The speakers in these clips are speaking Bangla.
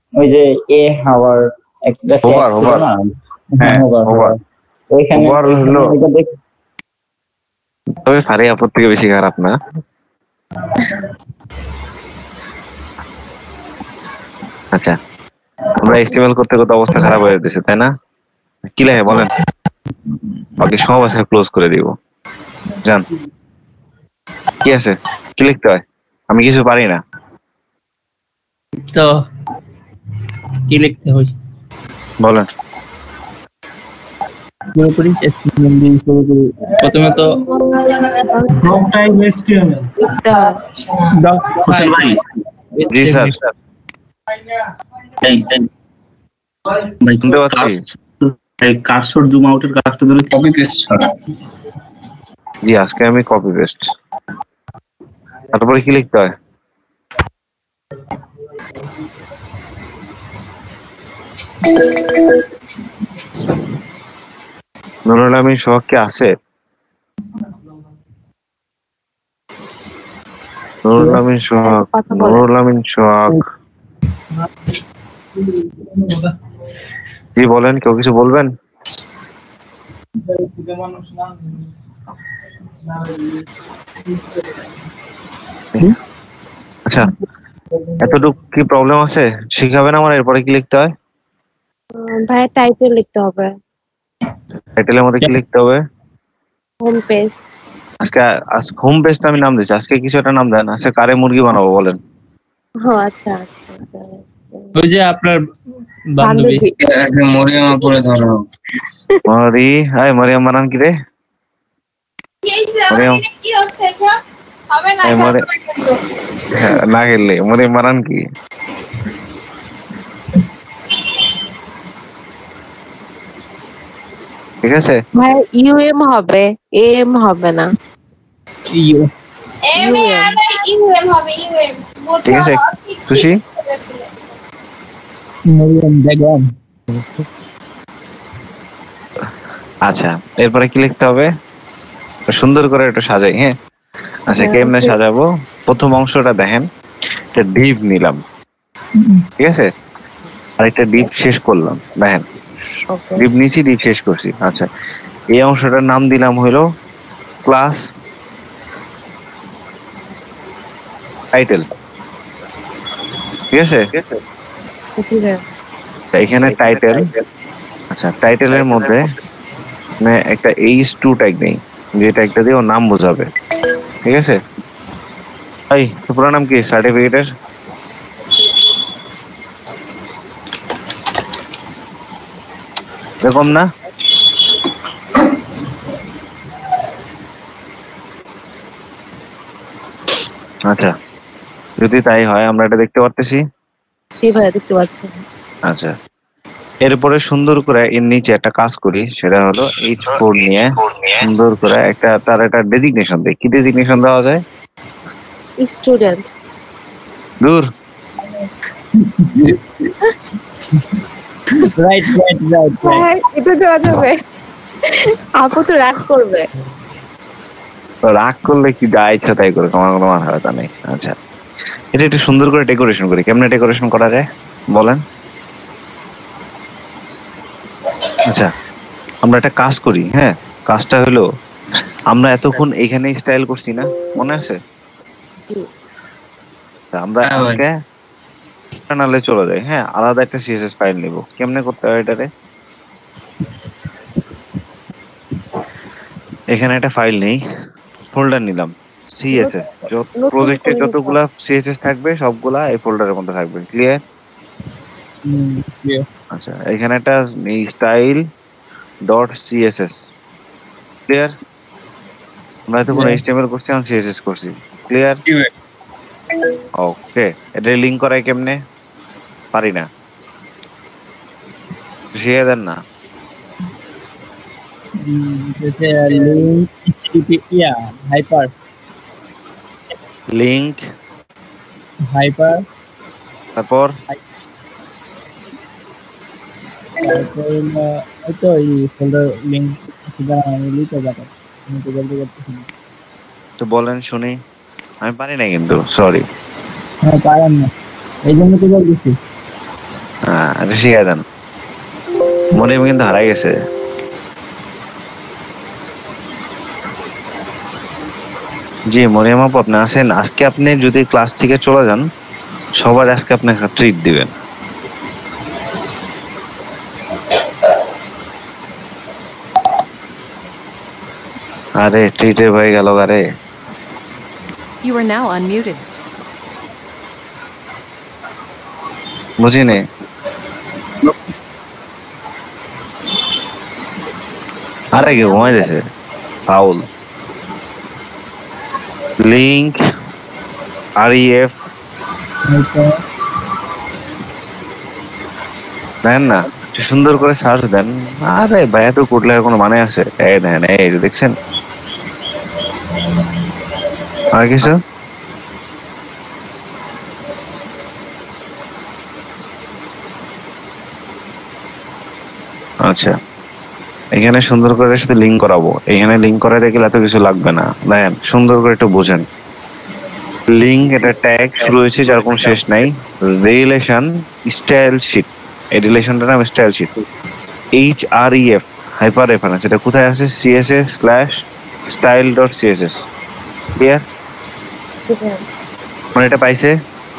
ওই যে এ হাওয়ার একটা ট্যাগ হোভার ছিল হোভার না? হ্যাঁ, হ্যাঁ হোভার হোভার হোভার। ওইখানে হোভার ওইখানে হলো। ওইটা দেখ। তবে ফারে আপুর থেকে বেশি খারাপ না। আচ্ছা, আমরা এস্টিমেল করতে করতে অবস্থা খারাপ হয়ে যেতেছে, তাই না? কি লাগে বলেন, বাকি সব আছে ক্লোজ করে দিব। জান কি আছে, কি লিখতে হয়? আমি কিছু পারি না। তো কি লিখতে হয়? বলেন। শুরু করি, HTML দিয়ে শুরু করি। প্রথমে তো ডক টাইপ HTML, ডক হোসেন ভাই, জি স্যার, এই ভাই শুনতে পাচ্ছি। কার্সর জুম আউটের কাজটা ধরে কপি পেস্ট ছাড়া। জি, আজকে আমি কপি পেস্ট। তারপরে কি লিখতে হয়? নুরুল আমিন সোহাগ কি আছে? নুরুল আমিন সোহাগ, নুরুল আমিন সোহাগ। জি বলেন, কেউ কিছু বলবেন? আচ্ছা, এতটুকু কি প্রবলেম আছে? শিখাবেন আমার এরপরে কি লিখতে হয়? ভাইয়া টাইটেল লিখতে হবে, টাইটেলের মধ্যে কি লিখতে হবে? Home page. আজকে হোম পেজটা আমি নাম দিচ্ছি, আজকে কিছু একটা নাম দেন। আচ্ছা, কারে মুরগি বানাবো বলেন? ও আচ্ছা আচ্ছা আচ্ছা। ওই যে আপনার বান্ধবী মরিয়ম আপুরে ধরো। মরি, হাই মরিয়াম বানান কি রে? মরিয়াম, কি হচ্ছে এটা? হবে না, এই মরে কিন্তু না খেললে মরিয়াম বানান কি? ঠিক আছে, ভাই ইউএম হবে, এম হবে না। ইউ এম এ আর ইউএম হবে, ইউএম ঠিক আছে, খুশি? মরিয়ম বেগম। আচ্ছা, এরপরে কি লিখতে হবে? সুন্দর করে একটু সাজাই, হ্যাঁ। আচ্ছা, কেমনে সাজাবো? প্রথম অংশটা দেখেন, একটা ডিপ নিলাম, ঠিক আছে, আর একটা ডিপ শেষ করলাম, দেখেন ডিপ নিছি, ডিপ শেষ করছি। আচ্ছা, এই অংশটার নাম দিলাম হলো ক্লাস টাইটেল, ঠিক আছে। এখানে টাইটেল, আচ্ছা টাইটেলের মধ্যে একটা H2 ট্যাগ নেই, যে ট্যাগটা দিয়ে ওর নাম বোঝাবে, ঠিক আছে। এই পুরো নাম কি সার্টিফিকেটের? এরকম না? আচ্ছা, যদি তাই হয়, আমরা এটা দেখতে পারতেছি। জি ভাইয়া দেখতে পাচ্ছি। আচ্ছা, এরপরে সুন্দর করে এর নিচে একটা কাজ করি, সেটা হলো H4 নিয়ে সুন্দর করে একটা তার একটা ডেজিগনেশন দেই। কি ডেজিগনেশন দেওয়া যায়? স্টুডেন্ট। দূর, রাইট রাইট রাইট রাইট। এটা দেওয়া যাবে? আপু তো রাগ করবে। রাগ করলে কি যা ইচ্ছা তাই করে, আমার কোনো মাথা ব্যথা নেই। আচ্ছা, এটা একটু সুন্দর করে ডেকোরেশন করি। কেমনে ডেকোরেশন করা যায় বলেন? আচ্ছা, আমরা একটা কাজ করি, হ্যাঁ। কাজটা হলো, আমরা এতক্ষণ এখানে স্টাইল করছি না, মনে আছে? আমরা আজকে এক্সটার্নালে চলে যাই, হ্যাঁ। আলাদা একটা সিএসএস ফাইল নিব। কেমনে করতে হয় এটারে? এখানে একটা ফাইল নেই, ফোল্ডার নিলাম, সিএসএস। প্রজেক্টের যতগুলা সিএসএস থাকবে সবগুলা এই ফোল্ডারের মধ্যে থাকবে। ক্লিয়ার? আচ্ছা, এখানে একটা স্টাইল ডট সিএসএস। ক্লিয়ার? আমরা এতক্ষণ এইচটিএমএল করছি, এখন সিএসএস করছি। ক্লিয়ার? ওকে, এটা লিংক করাই কেমনে? পারি না, শিখিয়ে দেন না। লিংক হাইপার, তারপর তো বলেন শুনি। আমি পারি না কিন্তু, সরি। পারেন না, এই জন্য তো বলতেছি। এটা শিখাই দেন। মরিয়ম কিন্তু হারাই গেছে। জি মরিয়ম আপু আপনি আছেন? আজকে আপনি যদি ক্লাস থেকে চলে যান, সবার আজকে আপনাকে ট্রিট দিবেন। আরে ট্রিটে হয়ে গেল আরে। You are now unmuted. বুঝিনি। আরে কি ঘুমাই দিয়েছে ফাউল। লিংক REF দেন না, সুন্দর করে সার্চ দেন। আরে ভাইয়া তো কোড লেখার কোনো মানে আছে? এই দেখেন, এই দেখছেন? আর কিছু? আচ্ছা, এখানে সুন্দর করে সাথে লিঙ্ক করাবো। এখানে লিঙ্ক করাতে গেলে এত কিছু লাগবে না। দেখেন সুন্দর করে একটু বোঝেন। লিঙ্ক এটা ট্যাগ শুরু হয়েছে যার কোনো শেষ নাই। রিলেশন স্টাইল শিট, এই রিলেশনটার নাম style sheet. HREF hyper reference, এটা কোথায় আছে? css/style.css। ক্লিয়ার? মানে এটা পাইছে,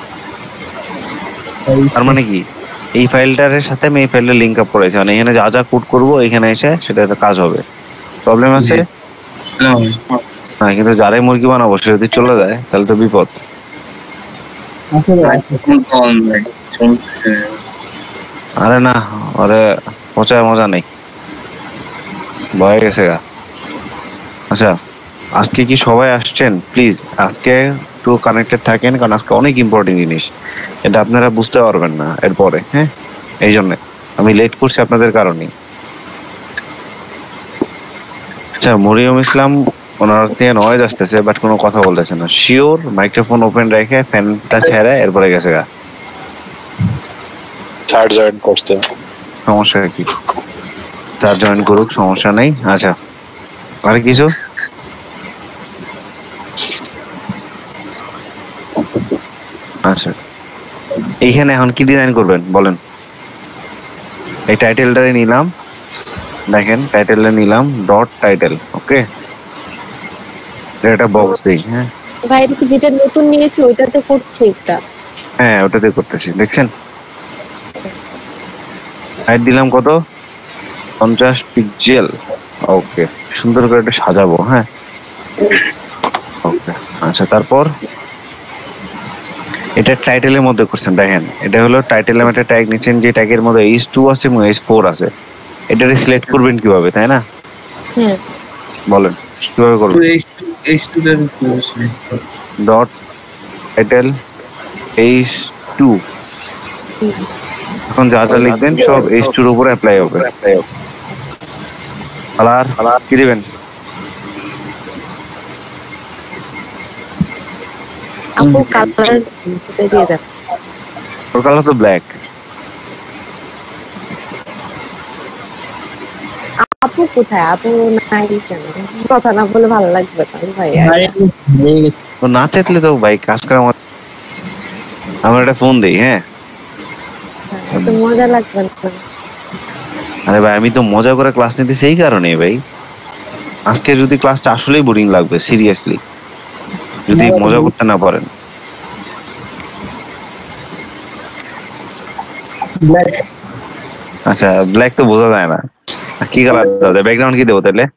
তার মানে কি এই ফাইলটার সাথে আমি এই ফাইলটা লিংক আপ করেছি, মানে এখানে যা যা কোড করবো এখানে এসে সেটা কাজ হবে। প্রবলেম আছে না? কিন্তু যারাই মুরগি বানাবো সে যদি চলে যায় তাহলে তো বিপদ। আরে না, ওরে পচায় মজা নেই, ভয় গেছে গা। আচ্ছা, আজকে কি সবাই আসছেন? প্লিজ আজকে একটু কানেক্টেড থাকেন, কারণ আজকে অনেক ইম্পর্টেন্ট জিনিস, এটা আপনারা বুঝতে পারবেন না এরপরে। হ্যাঁ, এই জন্য আমি লেট করছি আপনাদের কারণেই। আচ্ছা, মরিয়ম ইসলাম ওনার থেকে নয়েজ আসতেছে বাট কোনো কথা বলতেছে না। শিওর মাইক্রোফোন ওপেন রেখে ফ্যানটা ছেড়ে এরপরে গেছে গা। চার্জ জয়েন করতে সমস্যা কি? চার্জ জয়েন করুক, সমস্যা নেই। আচ্ছা, আর কিছু? আচ্ছা, এইখানে এখন কি ডিজাইন করবেন বলেন? এই টাইটেলটারে নিলাম, দেখেন টাইটেলটা নিলাম ডট টাইটেল। ওকে, এটা বক্স দিই। হ্যাঁ ভাই, এটা যেটা নতুন নিয়েছি ওইটাতে করছি একটা। হ্যাঁ, ওটাতে করতেছি, দেখছেন? হাইট দিলাম কত? 50 পিক্সেল। ওকে, সুন্দর করে এটা সাজাবো। হ্যাঁ ওকে, আচ্ছা তারপর এটা টাইটেলের মধ্যে করছেন, দেখেন এটা হলো টাইটেলের একটা ট্যাগ নিচ্ছেন, যে ট্যাগের মধ্যে H2 আছে এবং H4 আছে। এটারে সিলেক্ট করবেন কিভাবে, তাই না? হ্যাঁ, বলেন কিভাবে করবেন? ডট টাইটেল H2, এখন যা যা লিখবেন সব H2 এর উপরে অ্যাপ্লাই হবে। কালার কি দিবেন? আপু কালার দিয়ে দেন। ওর কালার তো ব্ল্যাক। আপু কোথায়? আপু নাই কেন? কথা না বলে ভালো লাগবে না ভাই। তো না চাইলে তো ভাই কাজ করা আমার একটা ফোন দেই। হ্যাঁ, তো মজা লাগবে না। আরে ভাই আমি তো মজা করে ক্লাস নিতে, সেই কারণে ভাই আজকে যদি ক্লাসটা আসলেই বোরিং লাগবে সিরিয়াসলি, যদি মজা করতে না পারেন। আচ্ছা, ব্ল্যাক তো বোঝা যায় না, কি কালার দেওয়া যায়? ব্যাকগ্রাউন্ড কি দেবো তাহলে?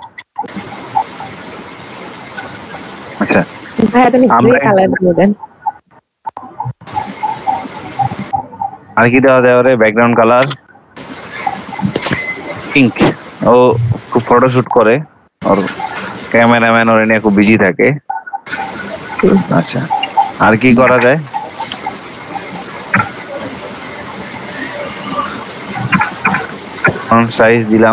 আচ্ছা, ভাই আপনি গ্রে কালার দিয়ে দেন। আর কি দেওয়া যায় ওরে? Background colour pink. ও খুব ফটোশুট করে, ওর ক্যামেরাম্যান ওর নিয়ে খুব বিজি থাকে। আচ্ছা, আর কি করা যায়? ফন্ট সাইজ দিলাম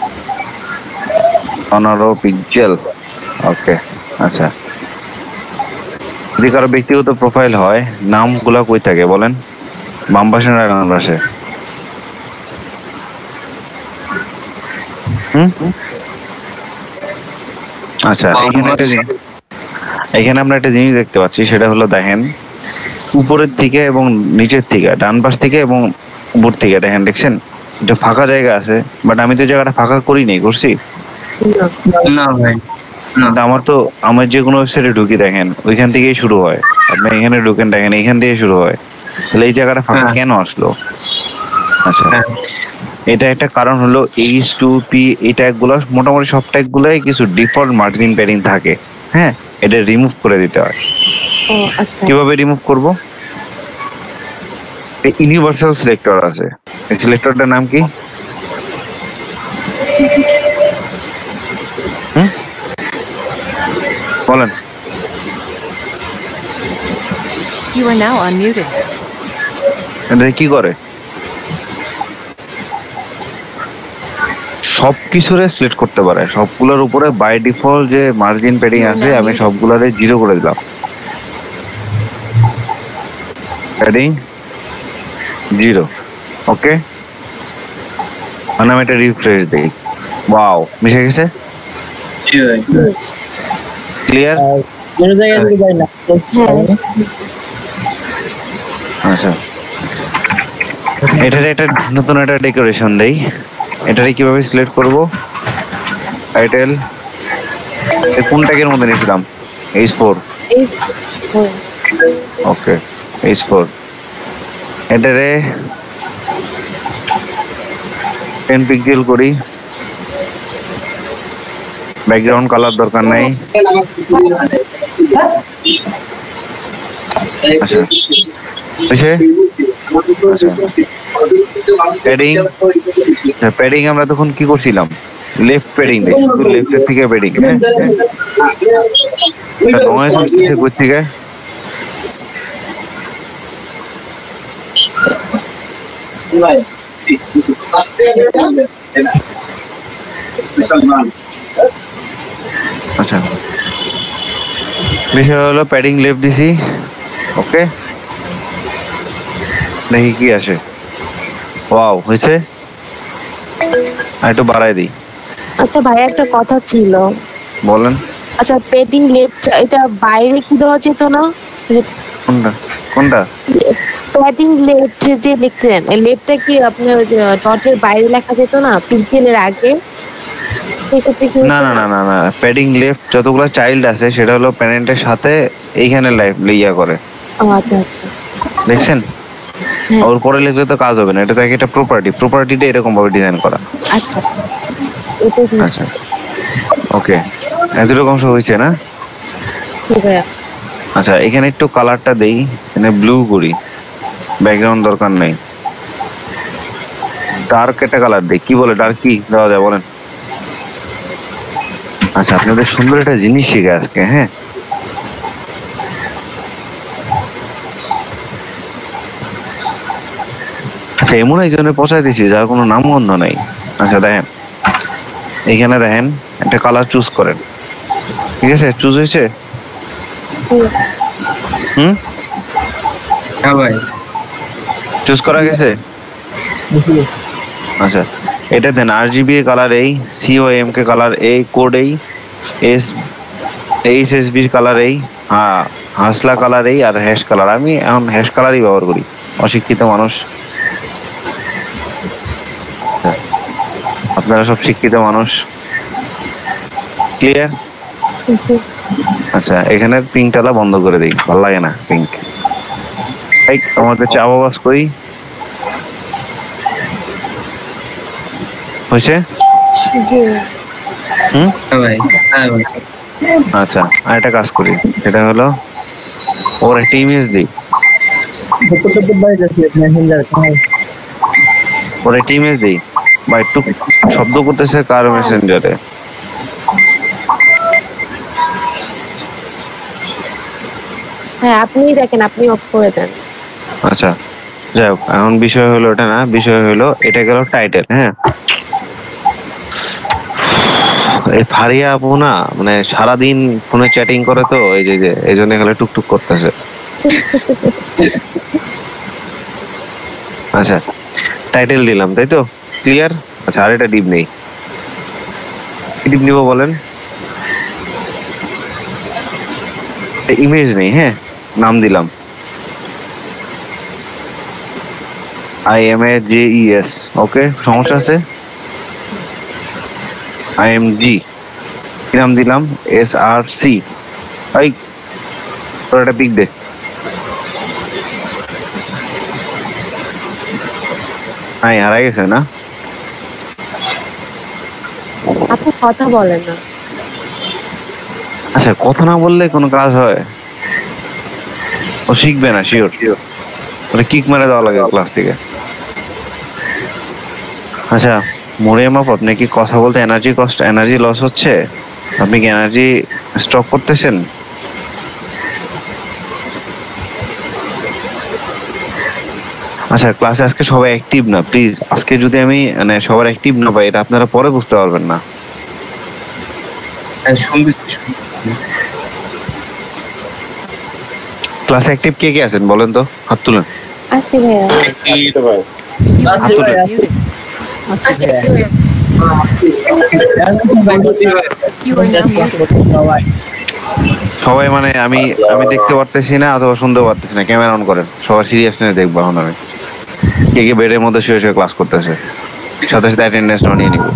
15 পিক্সেল। ওকে, আচ্ছা যদি কারো ব্যক্তিগত প্রোফাইল হয়, নামগুলা কই থাকে বলেন? বাম পাশে না ডান পাশে? আচ্ছা, এখানে আমরা একটা জিনিস দেখতে পাচ্ছি, সেটা হলো দেখেন উপরের থেকে এবং নিচের থেকে, ডান পাশ থেকে এবং উপর থেকে দেখেন, দেখছেন এটা ফাঁকা জায়গা আছে, বাট আমি তো জায়গাটা ফাঁকা করি নাই, করছি? না ভাই, না। কিন্তু আমার যে কোনো ওয়েবসাইটে ঢুকি দেখেন ওইখান থেকেই শুরু হয়, আপনি এখানে ঢুকেন দেখেন এইখান থেকে শুরু হয়, তাহলে এই জায়গাটা ফাঁকা হ্যাঁ। কেন আসলো? আচ্ছা, হ্যাঁ। এটা একটা কারণ হলো H2P, এই ট্যাগগুলো মোটামুটি সব ট্যাগগুলোই কিছু ডিফল্ট মার্জিন প্যাডিং থাকে, হ্যাঁ, এটা রিমুভ করে দিতে হয়। ও আচ্ছা। কিভাবে রিমুভ করব? এই ইউনিভার্সাল সিলেক্টর আছে, এই সিলেক্টরটার নাম কি? বলেন। You are now unmuted. এটা কি করে? সবকিছুরে সিলেক্ট করতে পারে, সবগুলোর উপরে বাই ডিফল্ট যে মার্জিন প্যাডিং আছে আমি সবগুলোরে 0 করে দিলাম। Padding 0, okay. মানে আমি এটা রিফ্রেশ দেই, ওয়াও মিশে গেছে, জি ভাই। ক্লিয়ার? কোনো জায়গায় যদি যাই না আচ্ছা, এটার একটা নতুন একটা ডেকোরেশন দেই। এটারে কিভাবে সিলেক্ট করব? টাইটেল কোন ট্যাগের মধ্যে নিয়েছিলাম? H4, ওকে H4। এটারে 10 পিক্সেল করি, ব্যাকগ্রাউন্ড কালার দরকার নাই। আচ্ছা, বুঝছে? প্যাডিং, প্যাডিং আমরা তখন কি করছিলাম? লেফট প্যাডিং দেই, শুধু লেফটের থেকে প্যাডিং। নয়েজ হচ্ছে কোথা থেকে? আচ্ছা, বিষয় হলো প্যাডিং লেফট দিছি, ওকে। দেখি কি আসে, ওয়াও হয়েছে। আর একটু বাড়াই দিই। আচ্ছা ভাই, একটা কথা ছিল। বলেন। আচ্ছা, পেডিং লেফট এটা বাইরে কি দেওয়া যেত না? কোনটা কোনটা? প্যাডিং লেফট যে লিখছেন, এই লেফটটা কি আপনার ডটের বাইরে লেখা যেত না পিক্সেলের আগে? না না না না না, প্যাডিং লেফট যতগুলো চাইল্ড আছে সেটা হলো প্যারেন্টের সাথে এইখানে ইয়া করে। ও আচ্ছা আচ্ছা, দেখছেন? ওর পরে লিখলে তো কাজ হবে না, এটা তো একটা প্রপার্টিটা এরকম ভাবে ডিজাইন করা। আচ্ছা এটা কি? আচ্ছা, ওকে, এতটুকু অংশ হয়েছে না? ঠিক আছে। আচ্ছা, এখানে একটু কালারটা দেই, এখানে ব্লু করি, ব্যাকগ্রাউন্ড দরকার নাই। ডার্ক একটা কালার দেই, কি বলে ডার্ক কি দেওয়া যায় বলেন? আচ্ছা, আপনাদের সুন্দর একটা জিনিস শিখে আজকে, হ্যাঁ। আচ্ছা, এমন একজনের পচাই দিছি যার কোনো নাম গন্ধ নাই। আচ্ছা দেখেন, এইখানে দেখেন একটা কালার চুজ করেন, ঠিক আছে? চুজ হয়েছে? হ্যাঁ ভাই, চুজ করা গেছে? আচ্ছা, এটা দেন RGB কালার এই, COMK কালার এই, কোড এই, HSB কালার এই, হ্যাঁ হাসলা কালার এই, আর হ্যাশ কালার। আমি এখন হ্যাশ কালারই ব্যবহার করি, অশিক্ষিত মানুষ। আপনারা সব শিক্ষিত মানুষ, ক্লিয়ার? আচ্ছা, এখানে পিঙ্ক টালা বন্ধ করে দিই, ভালো লাগে না পিঙ্ক। আমাদের চা বাবাস করি হয়েছে? আচ্ছা, আর একটা কাজ করি, সেটা হলো ওর একটা ইমেজ দিই, ওর একটা ইমেজ দিই, বা একটু শব্দ করতেছে কার মেসেঞ্জারে। হ্যাঁ, আপনি দেখেন, আপনি অফ করে দেন। আচ্ছা, যাই হোক, এখন বিষয় হলো এটা না, বিষয় হলো এটা গেল টাইটেল, হ্যাঁ। এই ফারিয়া আপু না, মানে সারাদিন ফোনে চ্যাটিং করে তো, এই যে এই জন্য এখানে টুকটুক করতেছে। আচ্ছা, টাইটেল দিলাম, তাই তো? ক্লিয়ার? আচ্ছা, আর এটা ডিপ নেই, কি ডিপ নিব বলেন? ইমেজ নেই, হ্যাঁ, নাম দিলাম IMAJES, ওকে সমস্যা আছে? IMG কি নাম দিলাম? SRC, এই তোর একটা পিক দে। হারাই গেছে না? আপনি কথা বলেন না। আচ্ছা, কথা না বললে কোনো কাজ হয়? ও শিখবে না, শিওর ওটা কিক মেরে দেওয়া লাগে ক্লাস থেকে। আচ্ছা মরিয়ম আপু, আপনি কি কথা বলতে এনার্জি লস হচ্ছে? আপনি কি এনার্জি স্টক করতেছেন? আচ্ছা ক্লাসে আজকে সবাই অ্যাক্টিভ না, প্লিজ। আজকে যদি আমি মানে সবার অ্যাক্টিভ না পাই, এটা আপনারা পরে বুঝতে পারবেন না। ক্লাসে অ্যাক্টিভ কে কে আছেন বলেন তো, হাত তুলেন। আছি ভাইয়া। You are now muted. সবাই মানে আমি দেখতে পারতেছি না অথবা শুনতে পারতেছি না। ক্যামেরা অন করেন, সবার সিরিয়াসনেস দেখবো এখন আমি। কে কে বেডের মধ্যে শুয়ে শুয়ে ক্লাস করতেছে, সাথে সাথে অ্যাটেন্ডেন্স নিয়ে নিব।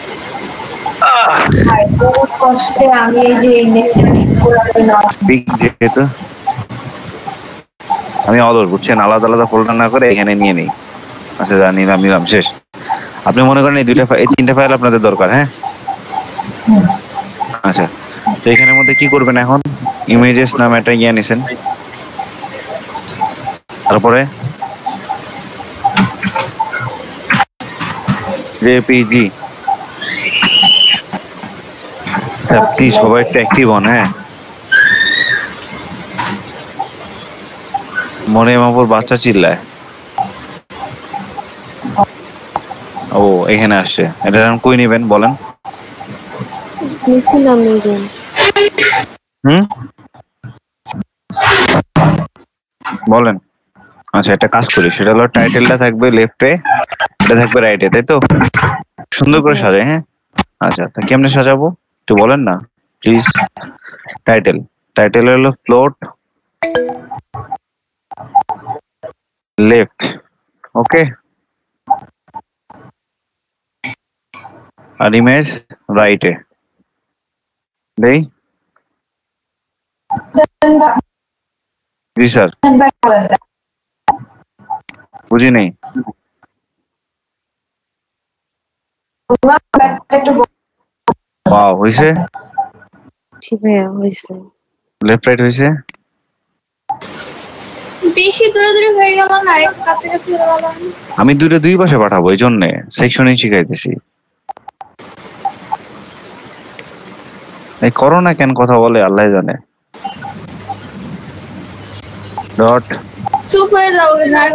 যেহেতু আমি অলর বুঝছেন, আলাদা আলাদা ফোল্ডার না করে এখানে নিয়ে নিই। আচ্ছা যা নিলাম শেষ। আপনি মনে করেন এই 3টা ফাইল আপনাদের দরকার, হ্যাঁ? আচ্ছা, তো এখানের মধ্যে কি করবেন এখন? ইমেজেস নাম একটা ইয়ে নিছেন, তারপরে জেপিজি। প্লিজ সবাই একটু অ্যাক্টিভ হন, হ্যাঁ? মনে মাপুর বাচ্চা চিল্লায়। ও এখানে আসছে, এটা কই নেবেন বলেন? নিচে নাম নিয়েছেন। বলেন। আচ্ছা একটা কাজ করি, সেটা হলো টাইটেলটা থাকবে লেফটে, এটা থাকবে রাইটে, তাই তো? সুন্দর করে সাজাই, হ্যাঁ? আচ্ছা তা কেমনে সাজাবো একটু বলেন না প্লিজ। টাইটেল হলো ফ্লোট লেফট, ওকে? আর ইমেজ রাইটে দেই। জি স্যার, বুঝি নেই। ওয়াও, হইছে? ঠিক ভাইয়া হয়েছে। লেফট রাইট হইছে? বেশি দূরে দূরে হয়ে গেল না, একটু কাছে কাছে হয়ে গেল। আমি দুই পাশে পাঠাবো, এই জন্য সেকশনে শিখাইতেছি। এই করোনা কেন কথা বলে আল্লাহ জানে। ডট চুপ হয়ে যাও,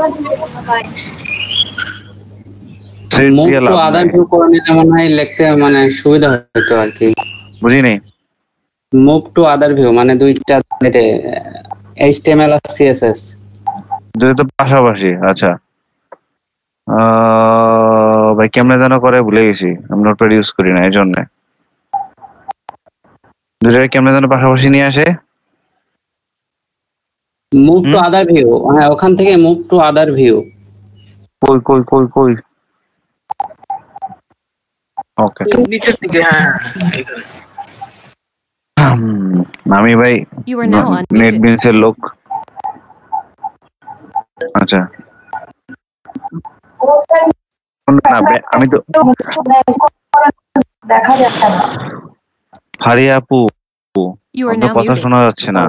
মুভ টু আদার ভিউ করে নিলে মনে হয় লিখতে মানে সুবিধা হতো আর কি। বুঝি নেই। মুভ টু আদার ভিউ মানে দুইটা HTML আর CSS দুটো তো পাশাপাশি। আচ্ছা ভাই কেমনে যেন করে ভুলে গেছি, আমি নোটপ্যাড ইউজ করি না, এই জন্য। দুটোকে কেমনে যেন পাশাপাশি নিয়ে আসে। মুভ টু আদার ভিউ, হ্যাঁ ওখান থেকে মুভ টু আদার ভিউ। কই ওকে নিচের দিকে, হ্যাঁ। আমি ভাই You are now unmuted. নেটবিনসের লোক। আচ্ছা আমি তো দেখা যাচ্ছে না। ফারিয়া আপু, You are আপনার now কথা muted. শোনা যাচ্ছে না।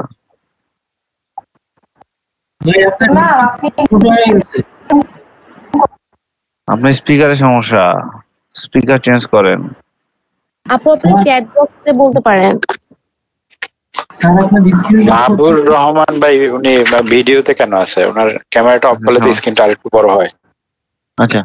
আপনার স্পিকারের সমস্যা, স্পিকার চেঞ্জ করেন। আপু আপনি চ্যাট বক্সে বলতে পারেন। মাহবুর রহমান ভাই উনি ভিডিওতে কেন আছে? ওনার ক্যামেরাটা অফ করলে তো স্ক্রিনটা আরেকটু বড় হয়। আচ্ছা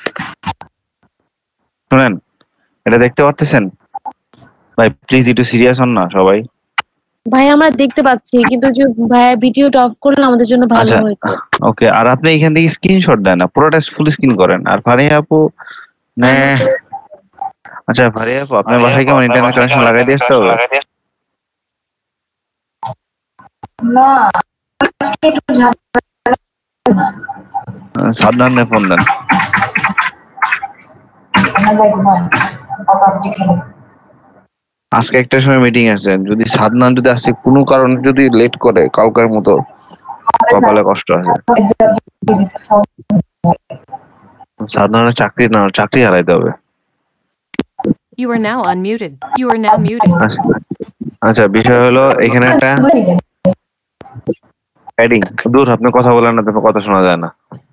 শুনেন, এটা দেখতে পারতেছেন ভাই? প্লিজ একটু সিরিয়াস হন না সবাই। ভাই আমরা দেখতে পাচ্ছি, কিন্তু যে ভাইয়া ভিডিওটা অফ করলে আমাদের জন্য ভালো আচ্ছা হতো। ওকে, আর আপনি এখান থেকে স্ক্রিনশট দেন না, পুরোটা ফুল স্ক্রিন করেন। আর ফারিয়া আপু আচ্ছা ফারিয়া আপু, আপনার বাসায় কেমন ইন্টারনেট কানেকশন লাগাই দিয়ে আসতে হবে? না আজকে একটু ঝামেলা। সাদনানে ফোন দেন। আজকে একটা সময় মিটিং আছে, যদি সাদনান যদি আজকে কোনো কারণে যদি লেট করে কালকের মতো, কপালে কষ্ট আছে। সাদনানের চাকরি হারাইতে হবে। You are now unmuted. You are now muted. আচ্ছা, বিষয় হলো এখানে একটা প্যাডিং। দূর, আপনি কথা বলেন না, তো কথা শোনা যায় না।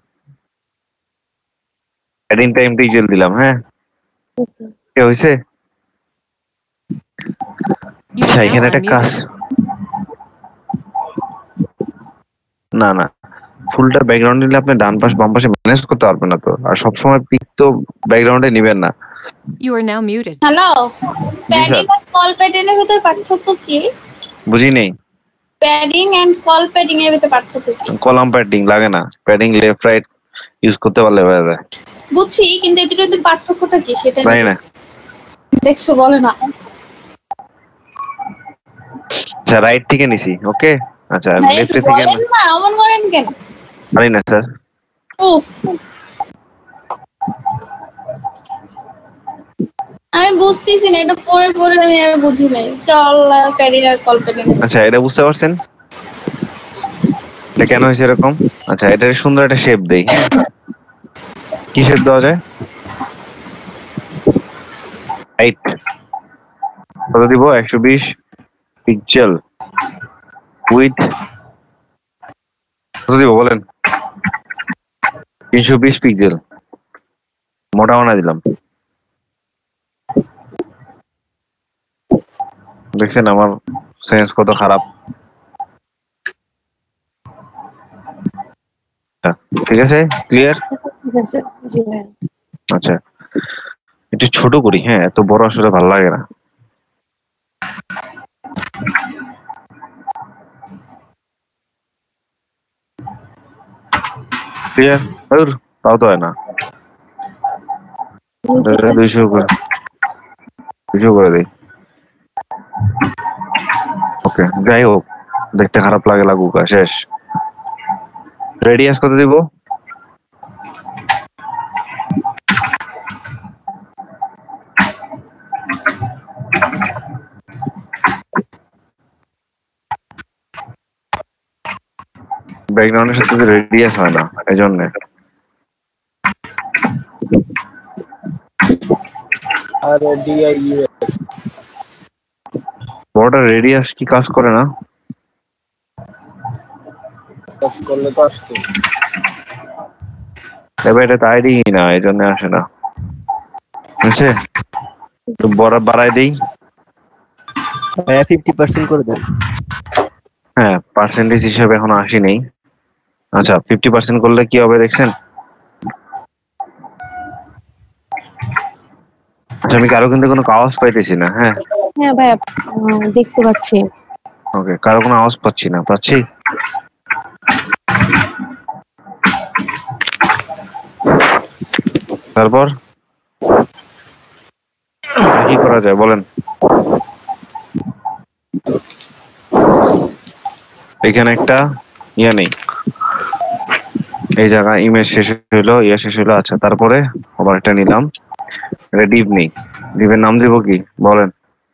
প্যাডিং টাইম ডিজেল দিলাম, হ্যাঁ কি হয়েছে? You আচ্ছা, are এখানে now একটা কাজ, unmuted. না না, ফুলটা ব্যাকগ্রাউন্ড নিলে আপনি ডান পাশ বাম পাশে ম্যানেজ করতে পারবেন না তো। আর সবসময় পিক তো ব্যাকগ্রাউন্ডে নিবেন না। You are now muted. Hello, padding আর কল প্যাডিং এর ভিতর পার্থক্য কি? বুঝি নেই। প্যাডিং এন্ড কল প্যাডিং এর ভিতর পার্থক্য কি? কলাম প্যাডিং লাগে না, প্যাডিং লেফট রাইট ইউজ করতে পারলে হয়ে যায়। বুঝছি, কিন্তু এর ভিতর পার্থক্যটা কি সেটা জানি না। দেখছো, বলে না। আচ্ছা, রাইট থেকে নিছি, ওকে। আচ্ছা, ভাই, লেফট থেকে বলেন না, অমন করেন কেন? জানি না স্যার। উফ, আমি বুঝতেছি না, এটা পরে পরে আমি আর বুঝি নাই। কল প্যাডিং আর কল প্যাডিং। আচ্ছা, এটা বুঝতে পারছেন এটা কেন হয়েছে এরকম? আচ্ছা, এটার সুন্দর একটা শেপ দেই। কি শেপ দেওয়া যায়? রাইট কত দিব? 120 পিক্সেল উইথ কত দিব বলেন? 320 পিক্সেল। মোটা বানা দিলাম। দেখছেন আমার সেন্স কত খারাপ। ঠিক আছে, ক্লিয়ার? আচ্ছা, একটু ছোট করি, হ্যাঁ, এত বড় আসলে ভালো লাগে না। ক্লিয়ার? তাও তো হয় না। 200 করে দিই। ওকে, যাই হোক, দেখতে খারাপ লাগে, লাগুক, শেষ। রেডিয়াস কত দিব? ব্যাকগ্রাউন্ডের সাথে রেডিয়াস হয় না, এই জন্য। বড়টা রেডিয়াস কি কাজ করে না? এবার এটা তো আইডি না, এই জন্য আসে না। বুঝছে? বড় বাড়াই দিই। 50% করে দেন। হ্যাঁ, পার্সেন্টেজ হিসাবে এখনো আসি নেই। আচ্ছা, 50% করলে কি হবে দেখছেন? আচ্ছা, আমি কারো কিন্তু কোনো আওয়াজ পাইতেছি না। হ্যাঁ হ্যাঁ ভাই, দেখতে পাচ্ছি। ওকে, কারো কোনো আওয়াজ পাচ্ছি না। পাচ্ছি? তারপর কি করা যায় বলেন? এখানে একটা ইয়া নেই, এই জায়গা ইমেজ শেষ হইলো, ইয়া শেষ হইলো। আচ্ছা, তারপরে আবার একটা নিলাম, এটা ডিপ নেই। ডিপের নাম দিব কি বলেন?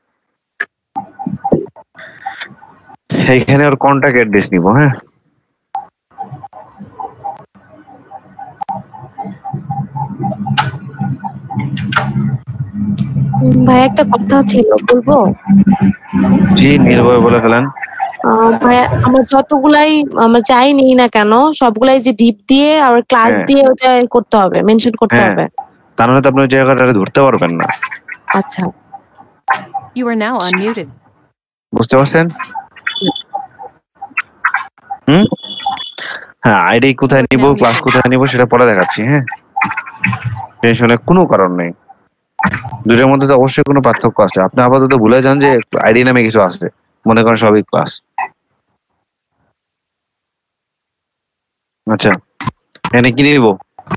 এইখানে ওর কন্টাক্ট অ্যাড্রেস নিব। হ্যাঁ, ভাই একটা কথা ছিল, বলবো? জি, নির্ভয় বলে ফেলেন। ভাই, আমরা যতগুলাই আমরা যাই নিই না কেন, সবগুলাই যে ডিপ দিয়ে আর ক্লাস দিয়ে ওটা করতে হবে, মেনশন করতে হবে। তা নাহলে তো আপনি ওই জায়গাটা ধরতে পারবেন না। আচ্ছা, You are now unmuted. বুঝতে পারছেন? হ্যাঁ, আইডি কোথায় নিব, ক্লাস কোথায় নিব সেটা পরে দেখাচ্ছি। হ্যাঁ, টেনশনের কোনো কারণ নেই। দুটোর মধ্যে তো অবশ্যই কোনো পার্থক্য আছে। আপনি আপাতত ভুলে যান যে আইডি নামে কিছু আছে, মনে করেন সবই ক্লাস। আচ্ছা, এখানে কি নিব?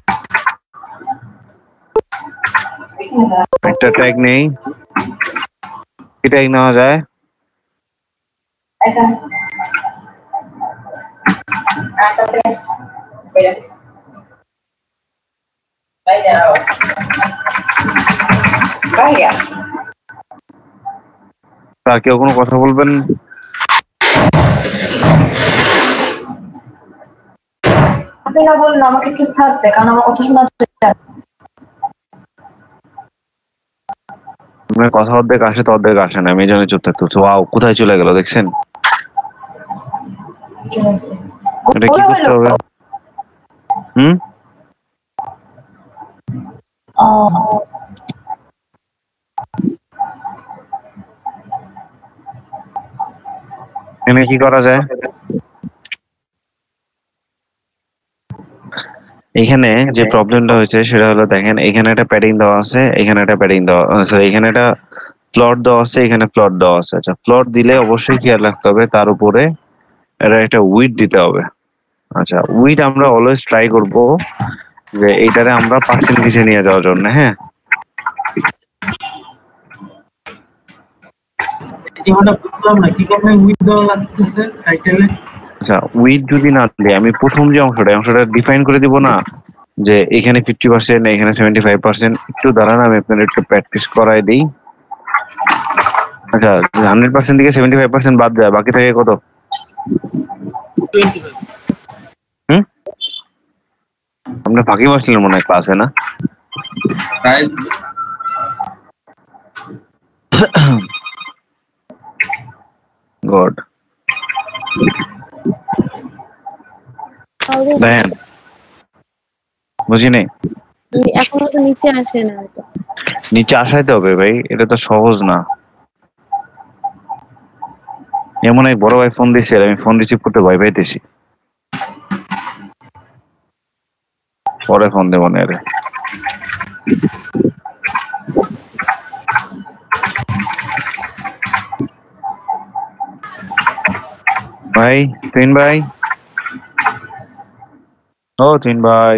একটা ট্যাগ নেই। কি ট্যাগ নেওয়া যায়? তা কেউ কোনো কথা বলবেন? আপনি না বলুন, আমাকে ঠিক থাকতে, কারণ আমার কথা শোনা যাচ্ছে। আপনার কথা অর্ধেক আসে তো অর্ধেক আসে না, আমি এই জন্য চুপ থাকতে হচ্ছে। ওয়াও, কোথায় চলে গেল দেখছেন? এটা কি করতে হবে? এখানে কি করা যায়? এখানে যে প্রবলেমটা হয়েছে সেটা হলো, দেখেন এখানে একটা প্যাডিং দেওয়া আছে, এখানে একটা প্যাডিং দেওয়া, সরি এখানে একটা প্লট দেওয়া আছে, এখানে প্লট দেওয়া আছে। আচ্ছা, প্লট দিলে অবশ্যই খেয়াল রাখতে হবে তার উপরে এটা একটা উইড দিতে হবে। আচ্ছা, উইড আমরা অলওয়েজ ট্রাই করব যে এইটারে আমরা পার্সেন্টেজে নিয়ে যাওয়ার জন্য। হ্যাঁ, আচ্ছা, উইড যদি না দিলে আমি প্রথম যে অংশটা ডিফাইন করে দিব না, যে এখানে 50%, এখানে 75%। একটু দাঁড়ান, আমি আপনাদের একটু প্র্যাকটিস করাই দিই। আচ্ছা, 100% থেকে 75% বাদ যায়, বাকি থাকে কত? আপনি ফাঁকি মারছিলেন মনে হয় ক্লাসে, না? গড, দেখেন বুঝি নাই, এখনো তো নিচে আসে না। তো নিচে আসাইতে হবে ভাই, এটা তো সহজ না। এমন এক বড় ভাই ফোন দিয়েছে, আমি ফোন রিসিভ করতে ভয় পাইতেছি। পরে ফোন দেবো না রে। ভাই, তিন ভাই, ও তিন ভাই,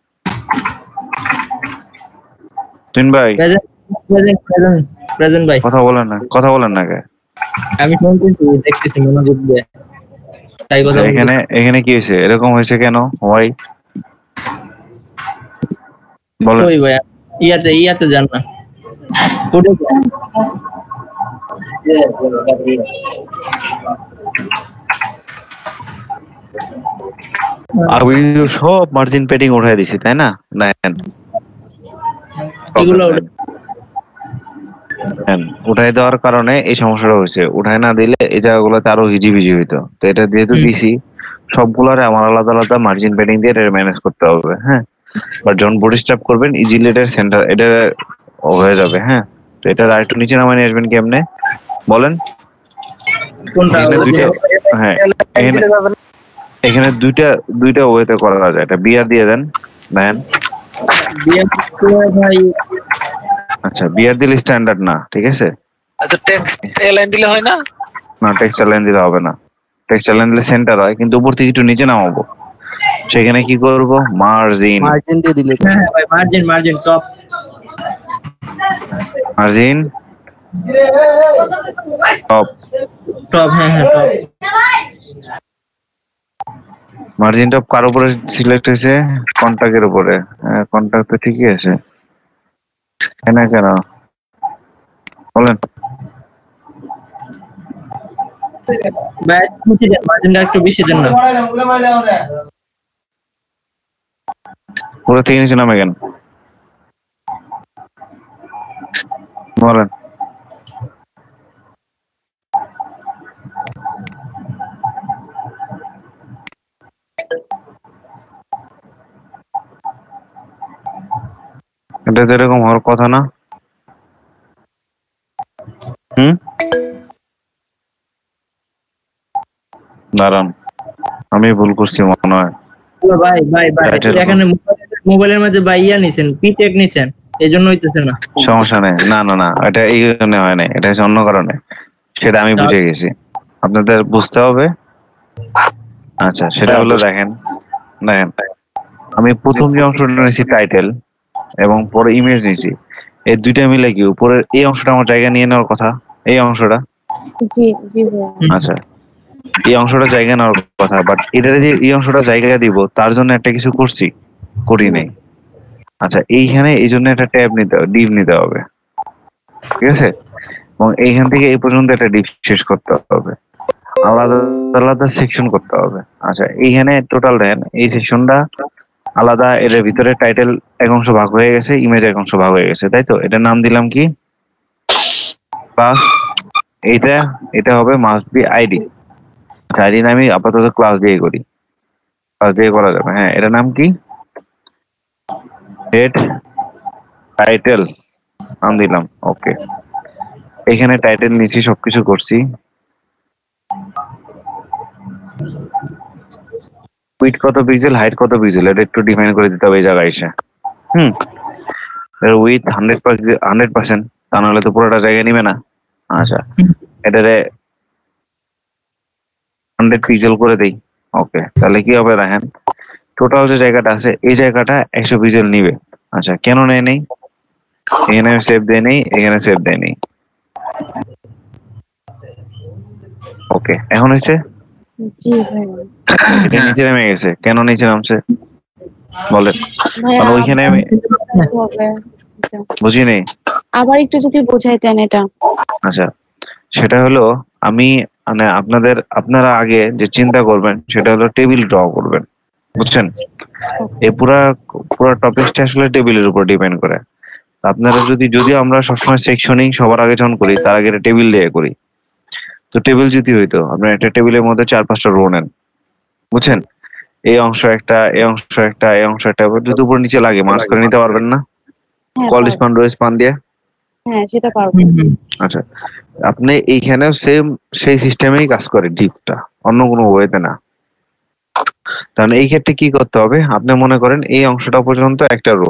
তিন ভাই, প্রেজেন্ট ভাই, কথা বলেন না, কথা বলেন না কে? আমি শুনতেছি, দেখতেছি মনোযোগ দিয়ে। তাই কথা এখানে এখানে কি হয়েছে, এরকম হয়েছে কেন? ওয়াই বলেন। ওই ভাই, ইয়াতে যান না, আমি সব মার্জিন পেডিং উঠাই দিছি, তাই না? দেখেন এগুলো উঠাই দেওয়ার কারণে এই সমস্যাটা হয়েছে। উঠাই না দিলে এই জায়গাগুলোতে আরো হিজিবিজি হইতো। তো এটা যেহেতু দিছি, সবগুলারে আমার আলাদা আলাদা মার্জিন পেডিং দিয়ে এটা ম্যানেজ করতে হবে। হ্যাঁ, বা যখন বডি স্ট্র্যাপ করবেন ইজিলি এটার সেন্টার এটা হয়ে যাবে। হ্যাঁ, তো এটা আরেকটু নিচে নামায় নিয়ে আসবেন কেমনে বলেন? হ্যাঁ, এখানে দুইটা ওয়েতে করা যায়। এটা বিয়ার দিয়ে দেন, দেন। আচ্ছা, বিয়ার দিলে স্ট্যান্ডার্ড না, ঠিক আছে? আচ্ছা, টেক্সট লাইন দিলে হয় না? না, টেক্সচার লাইন দিলে হবে না। টেক্সচার লাইন দিলে সেন্টার হয়, কিন্তু উপর থেকে একটু নিচে নামাবো। সেখানে কি করব? মার্জিন দিয়ে দিলে। হ্যাঁ ভাই, মার্জিন টপ, মার্জিন টপ। হ্যাঁ টপ। মার্জিন টপ কার উপরে সিলেক্ট হয়েছে? কন্টাক্টের উপরে। হ্যাঁ, কন্টাক্ট তো ঠিকই আছে, কেন বলেন? মার্জিনটা একটু বেশি দেন না। পুরো থেকে নিচে নামে কেন বলেন? এটা তো এরকম হওয়ার কথা না। দাঁড়ান, আমি ভুল করছি মনে হয়। ভাই এখানে মোবাইলের মধ্যে ইয়া নিছেন, পিটেক নিছেন, এজন্য হইতেছে না। সমস্যা নেই, না এটা এই জন্য হয় না, এটা হচ্ছে অন্য কারণে। সেটা আমি বুঝে গেছি, আপনাদের বুঝতে হবে। আচ্ছা, সেটা হলো দেখেন, আমি প্রথম যে অংশটা নিয়েছি টাইটেল এবং পরে ইমেজ নিয়েছি, এই দুইটা মিলে কি উপরের এই অংশটা আমার জায়গা নিয়ে নেওয়ার কথা? এই অংশটা, জি আচ্ছা, এই অংশটা জায়গা নেওয়ার কথা। বাট এটা যে এই অংশটা জায়গা দিব, তার জন্য একটা কিছু করি নাই। আচ্ছা এইখানে এই জন্য একটা ট্যাব নিতে হবে, ডিপ নিতে হবে, ঠিক আছে? এবং এইখান থেকে এই পর্যন্ত একটা ডিপ শেষ করতে হবে, আলাদা আলাদা সেকশন করতে হবে। আচ্ছা এইখানে টোটাল দেন এই সেকশনটা আলাদা, এর ভিতরে টাইটেল এক অংশ ভাগ হয়ে গেছে, ইমেজ এক অংশ ভাগ হয়ে গেছে, তাই তো? এটার নাম দিলাম কি? ক্লাস। এটা হবে মাস্ট বি আইডি। আইডি আমি আপাতত ক্লাস দিয়ে করি, ক্লাস দিয়ে করা যাবে। হ্যাঁ, এটার নাম কি? হেড টাইটেল নাম দিলাম। ওকে, এখানে টাইটেল নিচ্ছি, সবকিছু করছি। উইড কত পিক্সেল, হাইট কত পিক্সেল, এটা একটু ডিফাইন করে দিতে হবে এই জায়গায় এসে। উইথ 100%, তা নাহলে তো পুরোটা জায়গা নিবে না। আচ্ছা, এটারে 100 পিক্সেল করে দেই। ওকে, তাহলে কি হবে দেখেন, টোটাল যে জায়গাটা আছে এই জায়গাটা 100 পিক্সেল নিবে। আচ্ছা, কেন নেয় নেই? এখানে সেভ দেয় নেই, এখানে সেভ দেয় নেই। ওকে, এখন হয়েছে? জি ভাই। এটা নিচে নেমে গেছে, কেন নিচে নামছে বলেন? কারণ ওইখানে আমি বুঝি নেই। আবার একটু যদি বোঝাইতেন এটা। আচ্ছা, সেটা হলো আমি মানে আপনারা আগে যে চিন্তা করবেন সেটা হলো টেবিল ড্র করবেন, বুঝছেন? এই পুরা টপিকটা আসলে টেবিলের উপর ডিপেন্ড করে। আপনারা যদিও আমরা সবসময় সেকশনিং সবার আগে যখন করি তার আগে টেবিল দিয়ে করি, তো টেবিল যদি হইতো আপনার একটা টেবিলের মধ্যে 4-5টা রো নেন, বুঝছেন? এই অংশ একটা, এই অংশ একটা, এই অংশ একটা, যদি উপর নিচে লাগে মার্জ করে নিতে পারবেন না? কল স্পান, রো স্পান দিয়ে। হ্যাঁ, সেটা পারবো। আচ্ছা, আপনি এইখানেও সেই সিস্টেমেই কাজ করে ডিপটা, অন্য কোনো ওয়েতে না। তাহলে এই ক্ষেত্রে কি করতে হবে? আপনি মনে করেন এই অংশটা পর্যন্ত একটা রো,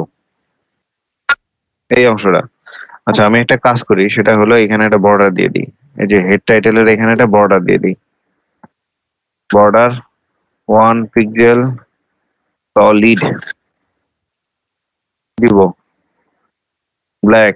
এই অংশটা। আচ্ছা, আমি একটা কাজ করি, সেটা হলো এখানে একটা বর্ডার দিয়ে দিই। এই যে হেড টাইটেলের এখানে একটা বর্ডার দিয়ে দিই। বর্ডার 1 পিক্সেল সলিড দিব, ব্ল্যাক,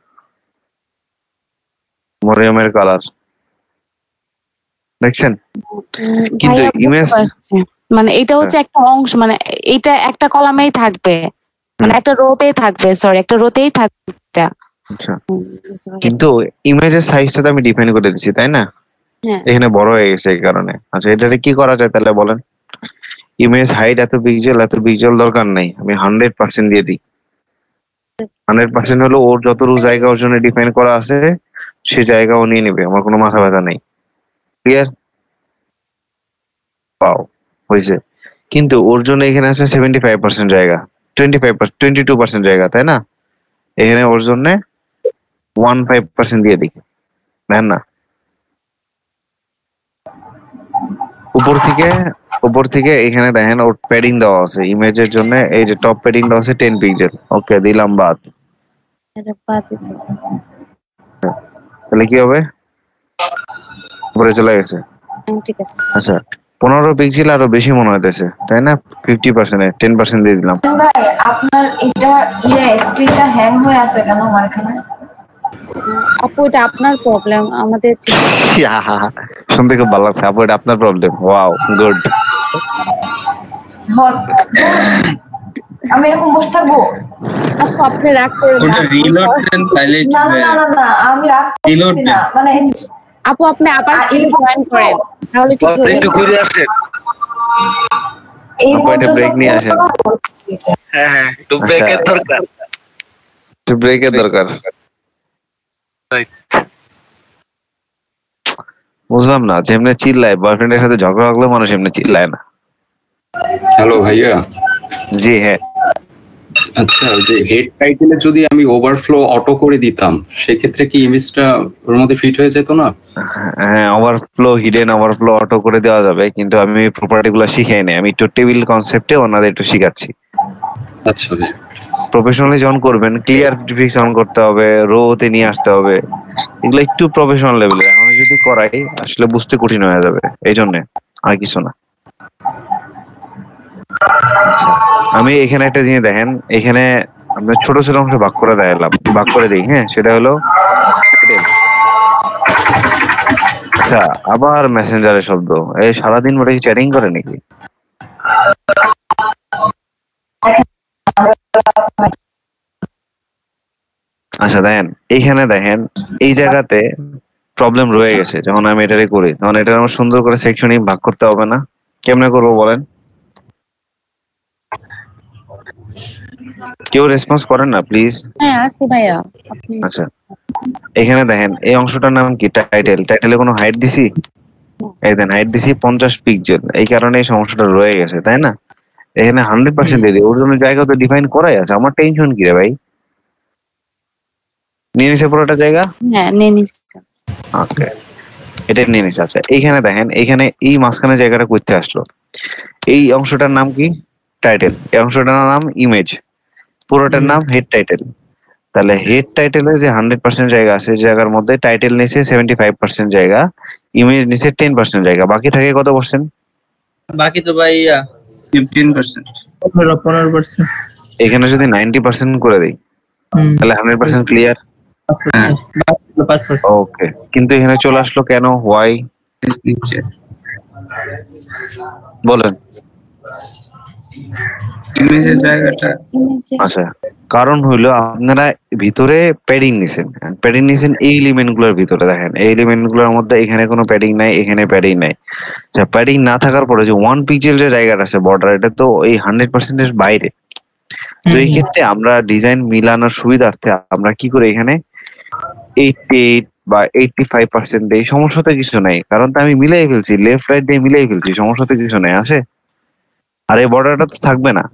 মরিয়মের কালার, দেখছেন? কিন্তু ইমেজ মানে এটা হচ্ছে একটা অংশ, মানে এটা একটা কলামেই থাকবে, মানে একটা রোতেই থাকবে, সরি একটা রোতেই থাকবে। আচ্ছা, কিন্তু ইমেজের সাইজটা তো আমি ডিফাইন করে দিচ্ছি, তাই না? হ্যাঁ, এখানে বড় হয়ে গেছে এই কারণে। আচ্ছা, এটাতে কি করা যায় তাহলে বলেন? ইমেজ হাইট এত পিক্সেল দরকার নাই, আমি 100% দিয়ে দিই। 100% হলো ওর যতটুকু জায়গা ওর জন্য ডিফাইন করা আছে সেই জায়গা ও নিয়ে নিবে, আমার কোনো মাথা ব্যথা নেই। ক্লিয়ার? পাও হয়েছে। কিন্তু ওর জন্য এখানে আছে 75% জায়গা, 22% জায়গা, তাই না? এখানে ওর জন্য 15% দিয়ে দিই, দেখেন না? উপর থেকে এখানে দেখেন ওর প্যাডিং দেওয়া আছে ইমেজের জন্য, এই যে টপ প্যাডিং দেওয়া আছে 10 পিক্সেল। ওকে, দিলাম বাদ। তাহলে কি হবে? উপরে চলে গেছে। ঠিক আছে। আচ্ছা, 15 পিক্সেল আরো বেশি মনে হইতেছে, তাই না? 50%, 10% দিয়ে দিলাম। ভাই আপনার এটা স্ক্রিনটা হ্যাং হয়ে আছে কেন আমার এখানে? আপু এটা আপনার প্রবলেম, আমাদের ঠিক আছে। শুনতে খুব ভালো লাগছে। আপু এটা আপনার প্রবলেম, ওয়াও গুড। আমি এরকম বসে থাকবো? আপু আপনি রাগ করে ওটা রিলোড দেন তাইলে না না না না, আমি রাগ করছি না, মানে আপু আপনি আবার জয়েন করেন তাহলে ঠিক হবে। একটু ঘুরে আসেন। এই আপু এটা ব্রেক নিয়ে আসেন। হ্যাঁ, একটু ব্রেকের দরকার। একটু ব্রেকের দরকার। বুঝলাম না, যেমনি চিল্লায় বয়ফ্রেন্ডের সাথে ঝগড়া লাগলে মানুষ এমনি চিল্লায় না। হ্যালো ভাইয়া। জি হ্যাঁ। আচ্ছা, যে হেড টাইটেলে যদি আমি ওভারফ্লো অটো করে দিতাম সেক্ষেত্রে কি ইমেজটা ওর মধ্যে ফিট হয়ে যেত না? হ্যাঁ, ওভারফ্লো, হিডেন ওভারফ্লো অটো করে দেওয়া যাবে, কিন্তু আমি প্রপার্টি গুলো শিখাই নাই। আমি একটু টেবিল কনসেপ্টে ওনাদের একটু শিখাচ্ছি। আচ্ছা ভাই, প্রফেশনালি যখন করবেন ক্লিয়ার ডিফিনিশন করতে হবে, রোতে নিয়ে আসতে হবে, এগুলো একটু প্রফেশনাল লেভেলের। এখন যদি করাই আসলে বুঝতে কঠিন হয়ে যাবে, এই জন্য আর কিছু না। আমি এখানে একটা জিনিস দেখেন, এখানে আমরা ছোট ছোট অংশ ভাগ করে দিই। হ্যাঁ, সেটা হলো আচ্ছা। আবার মেসেঞ্জারের শব্দ, এই সারাদিন মোটে চ্যাটিং করে নাকি? আচ্ছা দেখেন এইখানে দেখেন এই জায়গাতে প্রবলেম রয়ে গেছে। যখন আমি এটারে করি তখন এটা আমার সুন্দর করে সেকশনে ভাগ করতে হবে না? কেমনে করবো বলেন? কেউ রেসপন্স করেন না প্লিজ। হ্যাঁ আসি ভাইয়া আপনি আচ্ছা এখানে দেখেন এই অংশটার নাম কি? টাইটেল। টাইটেলে কোনো হাইট দিছি? এই দেন হাইট দিছি 50 পিক্সেল। এই কারণে এই সমস্যাটা রয়ে গেছে, তাই না? এখানে 100% দিয়ে দিই, ওর জন্য জায়গা তো ডিফাইন করাই আছে। আমার টেনশন কি রে ভাই? নিয়ে নিছে পুরোটা জায়গা? হ্যাঁ নিয়ে নিচ্ছি। ওকে এটা নিয়ে নিছে। আচ্ছা এইখানে দেখেন এইখানে এই মাঝখানে জায়গাটা করতে আসলো, এই অংশটার নাম কি? টাইটেল। এই অংশটার নাম ইমেজ, পুরোটার নাম হেড টাইটেল। তাহলে হেড টাইটেলে যে 100% জায়গা আছে, জায়গার মধ্যে টাইটেল নিছে 75% জায়গা, ইমেজ নিছে 10% জায়গা, বাকি থাকে কত পার্সেন্ট? বাকি তো ভাই 15%। 15%। এখানে যদি 90% করে দেই তাহলে 100% ক্লিয়ার। ওকে কিন্তু এখানে চলে আসলো কেন? হোয়াই বলেন? ইমেজের জায়গাটা আচ্ছা কারণ হইলো আপনারা ভিতরে প্যাডিং নিছেন, প্যাডিং নিছেন এই এলিমেন্ট গুলোর ভিতরে। দেখেন এই এলিমেন্ট গুলোর মধ্যে এখানে কোনো প্যাডিং নাই, এখানে প্যাডিং নাই। আচ্ছা প্যাডিং না থাকার পরে যে 1 পিক্সেল যে জায়গাটা আছে বর্ডার, এটা তো এই 100% এর বাইরে। তো এই ক্ষেত্রে আমরা ডিজাইন মিলানোর সুবিধার্থে আমরা কি করি, এখানে 88 বা 85% দেই। সমস্যা তো কিছু নাই, কারণ তো আমি মিলাই ফেলছি, লেফট রাইট দিয়ে মিলাই ফেলছি, সমস্যা তো কিছু নাই আছে। আর এই বর্ডারটা তো থাকবে না,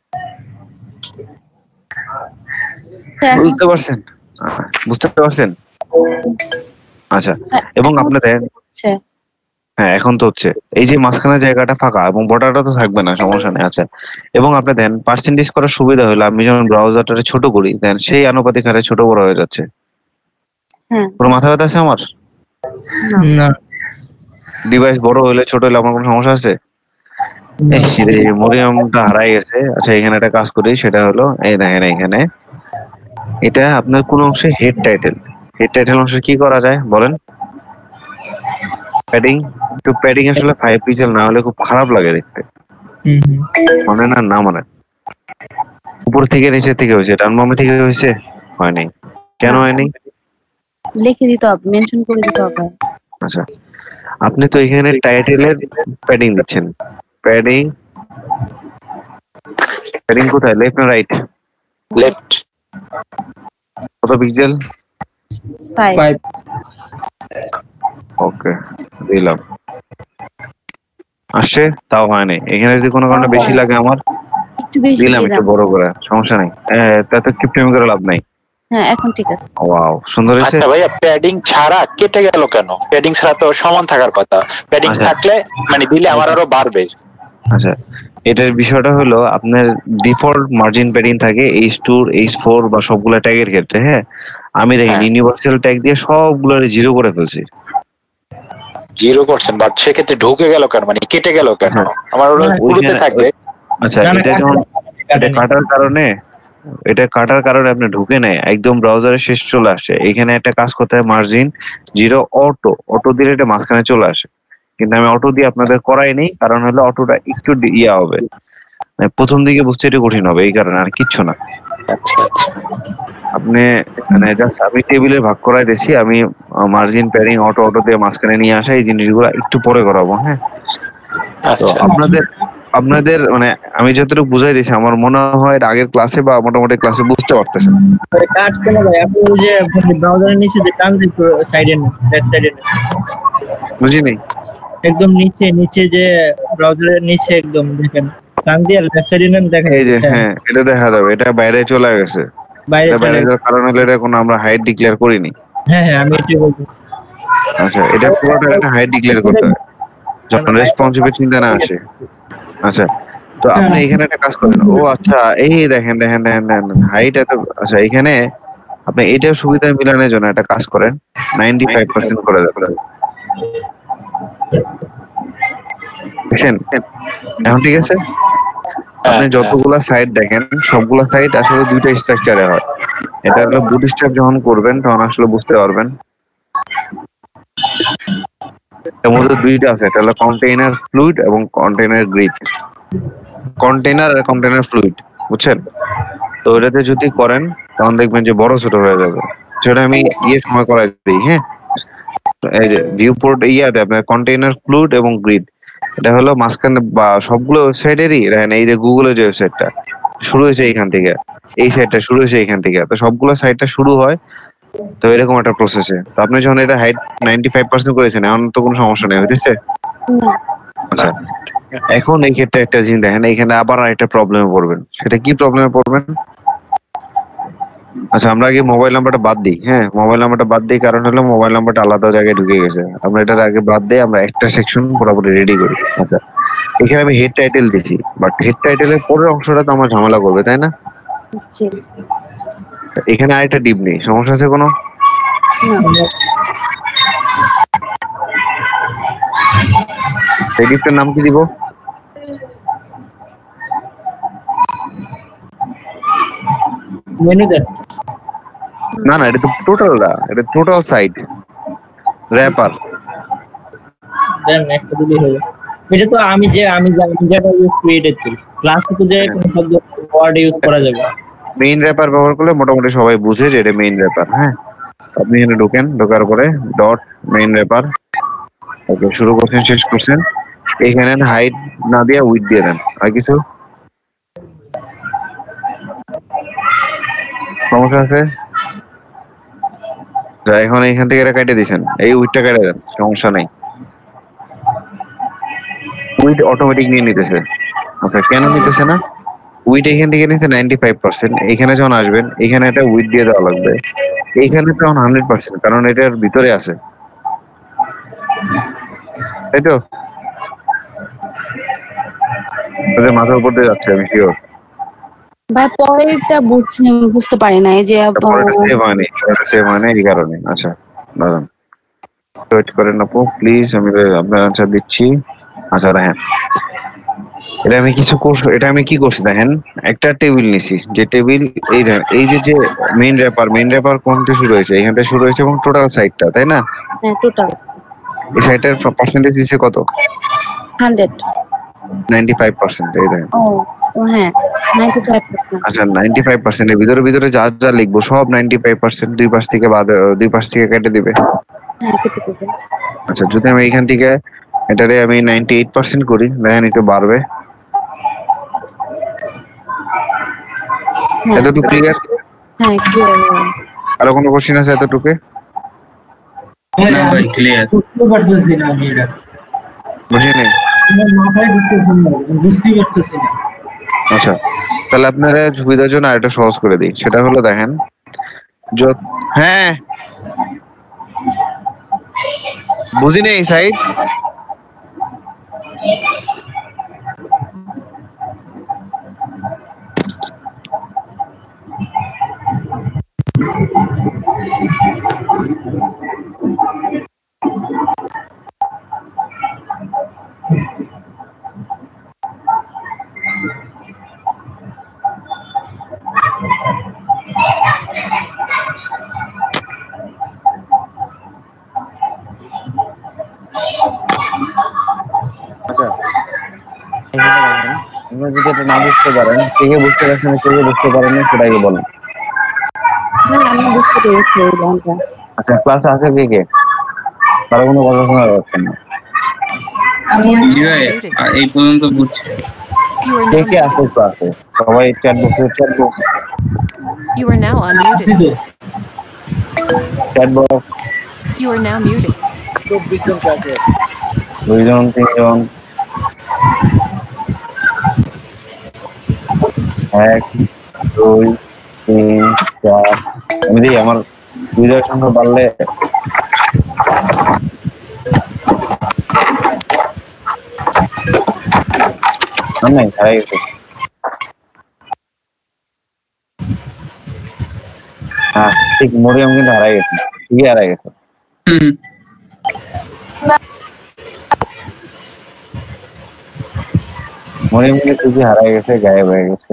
বুঝতে পারছেন? বুঝতে পারছেন? আচ্ছা এবং আপনাদের হ্যাঁ এখন তো হচ্ছে এই যে মাঝখানে জায়গাটা ফাঁকা এবং বর্ডারটা তো থাকবে না, সমস্যা নেই। আচ্ছা এবং আপনি দেন পার্সেন্টেজ করার সুবিধা হলো আমি যখন ব্রাউজারটা ছোট করি দেন সেই আনুপাতিক হারে ছোট বড় হয়ে যাচ্ছে। পুরো মাথা ব্যথা আছে আমার? না ডিভাইস বড় হলে ছোট হলে আমার কোনো সমস্যা আছে? মরিয়ামটা হারাই গেছে। আচ্ছা এখানে একটা কাজ করি, সেটা হলো এই দেখেন এখানে এটা আপনার কোন অংশে হেড টাইটেল, হেড টাইটেল অংশে কি করা যায় বলেন? প্যাডিং। একটু প্যাডিং আসলে 5 পিক্সেল না হলে খুব খারাপ লাগে দেখতে, মানে না না মানে উপর থেকে নিচে থেকে হয়েছে, ডান বামে থেকে হয়েছে, হয়নি। কেন হয়নি? লিখে দিতে হবে, মেনশন করে দিতে হবে। আচ্ছা আপনি তো এখানে টাইটেলের প্যাডিং দিচ্ছেন, প্যাডিং প্যাডিং কোথায়? লেফট না রাইট? লেফট। কত পিক্সেল? 5। ওকে দিলাম, আসছে তাও হয়নি। এখানে যদি কোনো কারণে বেশি লাগে আমার দিলাম একটু বড় করে, সমস্যা নাই, তাতে কিপটেমি করে লাভ নাই। হ্যাঁ এখন ঠিক আছে। ওয়াও সুন্দর হয়েছে। আচ্ছা ভাইয়া প্যাডিং ছাড়া কেটে গেল কেন? প্যাডিং ছাড়া তো সমান থাকার কথা, প্যাডিং থাকলে মানে দিলে আমার আরো বাড়বে। আচ্ছা এটার বিষয়টা হলো আপনার ডিফল্ট মার্জিন প্যাডিং থাকে H2 H4 বা সবগুলা ট্যাগের ক্ষেত্রে। হ্যাঁ আমি দেখেন ইউনিভার্সাল ট্যাগ দিয়ে সবগুলো জিরো করে ফেলছি। 0%, বাট সেক্ষেত্রে ঢুকে গেল কেন, মানে কেটে গেল কেন? আমার পুরোতে থাকবে। আচ্ছা এটা যখন এটা কাটার কারণে আপনি ঢুকে নেয় একদম ব্রাউজারে শেষ চলে আসে। এখানে একটা কাজ করতে হয় মার্জিন 0 অটো দিলে এটা মাঝখানে চলে আসে, কিন্তু আমি অটো দিয়ে আপনাদের করাই নেই, কারণ হলো অটোটা একটু ইয়া হবে, প্রথম দিকে বুঝতে একটু কঠিন হবে, এই কারণে আর কিচ্ছু না। আপনি মানে জাস্ট আমি টেবিলে ভাগ করাই দিয়েছি, আমি মার্জিন প্যাডিং অটো দিয়ে মাঝখানে নিয়ে আসা, এই জিনিসগুলো একটু পরে করাবো। হ্যাঁ তো আপনাদের মানে আমি যতটুকু বুঝাই দিয়েছি আমার মনে হয় আগের ক্লাসে বা মোটামুটি ক্লাসে বুঝতে পারতেছেন। কাট কেন ভাই? আপনি ওই যে ব্রাউজারের নিচে যে টান দিতে সাইডে না, ব্যাক সাইডে না, বুঝিনি? একদম নিচে যে ব্রাউজারের নিচে একদম দেখেন টান দিয়ে লেফট সাইডে নেন, দেখেন এই যে হ্যাঁ এটা দেখা যাবে, এটা বাইরে চলে গেছে। বাইরে যাওয়ার কারণ হলো এটা কোনো আমরা হাইট ডিক্লেয়ার করিনি। হ্যাঁ আমি এটাই বলতেছি। আচ্ছা এটা পুরোটা একটা হাইট ডিক্লেয়ার করতে হয় যখন রেসপন্সিবল চিন্তা না আসে। আচ্ছা তো আপনি এখানে একটা কাজ করেন। ও আচ্ছা এই দেখেন হাইট এত। আচ্ছা এখানে আপনি এটাও সুবিধা মিলানোর জন্য একটা কাজ করেন, 95% করে দেবেন। দেখছেন এখন ঠিক আছে? আপনি যতগুলা সাইট দেখেন সবগুলা সাইট আসলে দুইটা স্ট্রাকচারে হয়। এটা হলো বুটস্ট্র্যাপ যখন করবেন তখন আসলে বুঝতে পারবেন। এর মধ্যে দুইটা আছে, এটা হলো কন্টেইনার ফ্লুইড এবং কন্টেইনার গ্রিড। কন্টেইনার আর কন্টেইনার ফ্লুইড, বুঝছেন? তো ওটাতে যদি করেন তখন দেখবেন যে বড় ছোট হয়ে যাবে। সেটা আমি সময় করাই দিই। হ্যাঁ, এই যে ভিউ পোর্ট ইয়াতে আপনার কন্টেইনার ফ্লুইড এবং গ্রিড, এটা হলো মাঝখানে বা সবগুলো ওয়েবসাইটেরই দেখেন, এই যে গুগলের যে ওয়েবসাইটটা শুরু হয়েছে এইখান থেকে, এই সাইটটা শুরু হয়েছে এইখান থেকে, তো সবগুলো সাইটটা শুরু হয় তো এরকম একটা প্রসেসে। তো আপনি যখন এটা হাইট 95% করেছেন, এখন তো কোনো সমস্যা নেই, হইতেছে? আচ্ছা, এখন এই ক্ষেত্রে একটা জিনিস দেখেন, এখানে আবার একটা প্রবলেমে পড়বেন। সেটা কি প্রবলেমে পড়বেন? আচ্ছা, আমরা আগে মোবাইল নাম্বারটা বাদ দিই। হ্যাঁ, মোবাইল নাম্বারটা বাদ দিই, কারণ হলো মোবাইল নাম্বারটা আলাদা জায়গায় ঢুকে গেছে। আমরা এটার আগে বাদ দিয়ে আমরা একটা সেকশন পুরোপুরি রেডি করি। আচ্ছা, এখানে আমি হেড টাইটেল দিছি, বাট হেড টাইটেলের পরের অংশটা তো আমার ঝামেলা করবে, তাই না? এখানে আরেকটা ডিপ নেই, সমস্যা আছে কোনো? এই ডিপটার নাম কি দিব? মেনুতে না না, এটা তো টোটালটা, এটা টোটাল সাইট র‍্যাপার। দেন একটা দিলেই হলো। এটা তো আমি যেটা ইউজ করি এটা তো ক্লাসে তো যে কোন শব্দ ওয়ার্ড ইউজ করা যাবে। মেইন র‍্যাপার ব্যবহার করলে মোটামুটি সবাই বুঝে যে এটা মেইন র‍্যাপার। হ্যাঁ, আপনি এখানে ঢোকেন, ঢোকার পরে ডট মেইন র‍্যাপার, ওকে শুরু করছেন শেষ করছেন, এখানে হাইট না দিয়ে উইথ দিয়ে দেন। আর কিছু সমস্যা আছে? এখন এখান থেকে এটা কেটে দিয়েছেন, এই উইথটা কেটে দেন, সমস্যা নেই। উইথ অটোমেটিক নিয়ে নিতেছে। ওকে, কেন নিতেছে না? উইথ এখান থেকে নিচ্ছে 95%, এখানে যখন আসবেন এখানে একটা উইথ দিয়ে দেওয়া লাগবে, এইখানে তখন 100%, কারণ এটার ভিতরে আছে, তাই তো? মাথার উপর দিয়ে যাচ্ছে, আমি শিওর। ভাই পরেরটা বুঝতে পারি না, এই যে সেভ হয় না এই কারণে। আচ্ছা দাঁড়ান, ওয়েট করেন আপু প্লিজ, আমি আপনার আনসার দিচ্ছি। আচ্ছা দেখেন, এটা আমি কি করছি দেখেন, একটা টেবিল নিছি, যে টেবিল এই দেখেন, এই যে মেইন র‍্যাপার কোন থেকে শুরু হয়েছে, এখান থেকে শুরু হয়েছে, এবং টোটাল সাইটটা, তাই না? হ্যাঁ টোটাল এই সাইটের পার্সেন্টেজ দিছে কত? 100 95%। এই দেখেন, ও হ্যাঁ 95%। আচ্ছা 95% এর ভিতরে যা যা লিখবো সব 95% দুই পাশ থেকে কেটে দিবে। হ্যাঁ কেটে দিবে। আচ্ছা, যদি আমি এখান থেকে এটারে আমি 98% করি, দেখেন একটু বাড়বে। এতটুকু ক্লিয়ার? হ্যাঁ ক্লিয়ার। আরো কোনো কোশ্চেন আছে এতটুকু? না ভাই ক্লিয়ার। বুঝতে পারতেছি না আমি এটা। বুঝিনি? আমার মাথায় ঢুকতেছে না, বুঝতেই পারতেছি না। আচ্ছা, তাহলে আপনারা সুবিধার জন্য আরেকটা সহজ করে দিই, সেটা হলো দেখেন, হ্যাঁ বুঝি নেই সাইড। যদি এটা না বুঝতে পারেন, কে বুঝতে পারছেন কে বুঝতে পারেন না সেটাই বলেন। আমি বুঝতে পেরেছি এই গানটা। আচ্ছা, ক্লাসে আছে কে তারা কোনো কথা শোনা যাচ্ছে না। জি ভাই এই পর্যন্ত বুঝছি। কে আছে ক্লাসে? সবাই chat box. You are now unmuted. Chat box. You are now muted. 24 জন ক্লাসে। 2 জন 3 জন। 1 2 3 4। আমি দিই আমার ইউজার সংখ্যা বাড়লে নাই হারাই গেছে। হ্যাঁ ঠিক, মরিয়ম কিন্তু হারাই গেছে, ঠিকই হারাই গেছে। মরিয়ম কিন্তু ঠিকই হারাই গেছে, গায়েব হয়ে গেছে।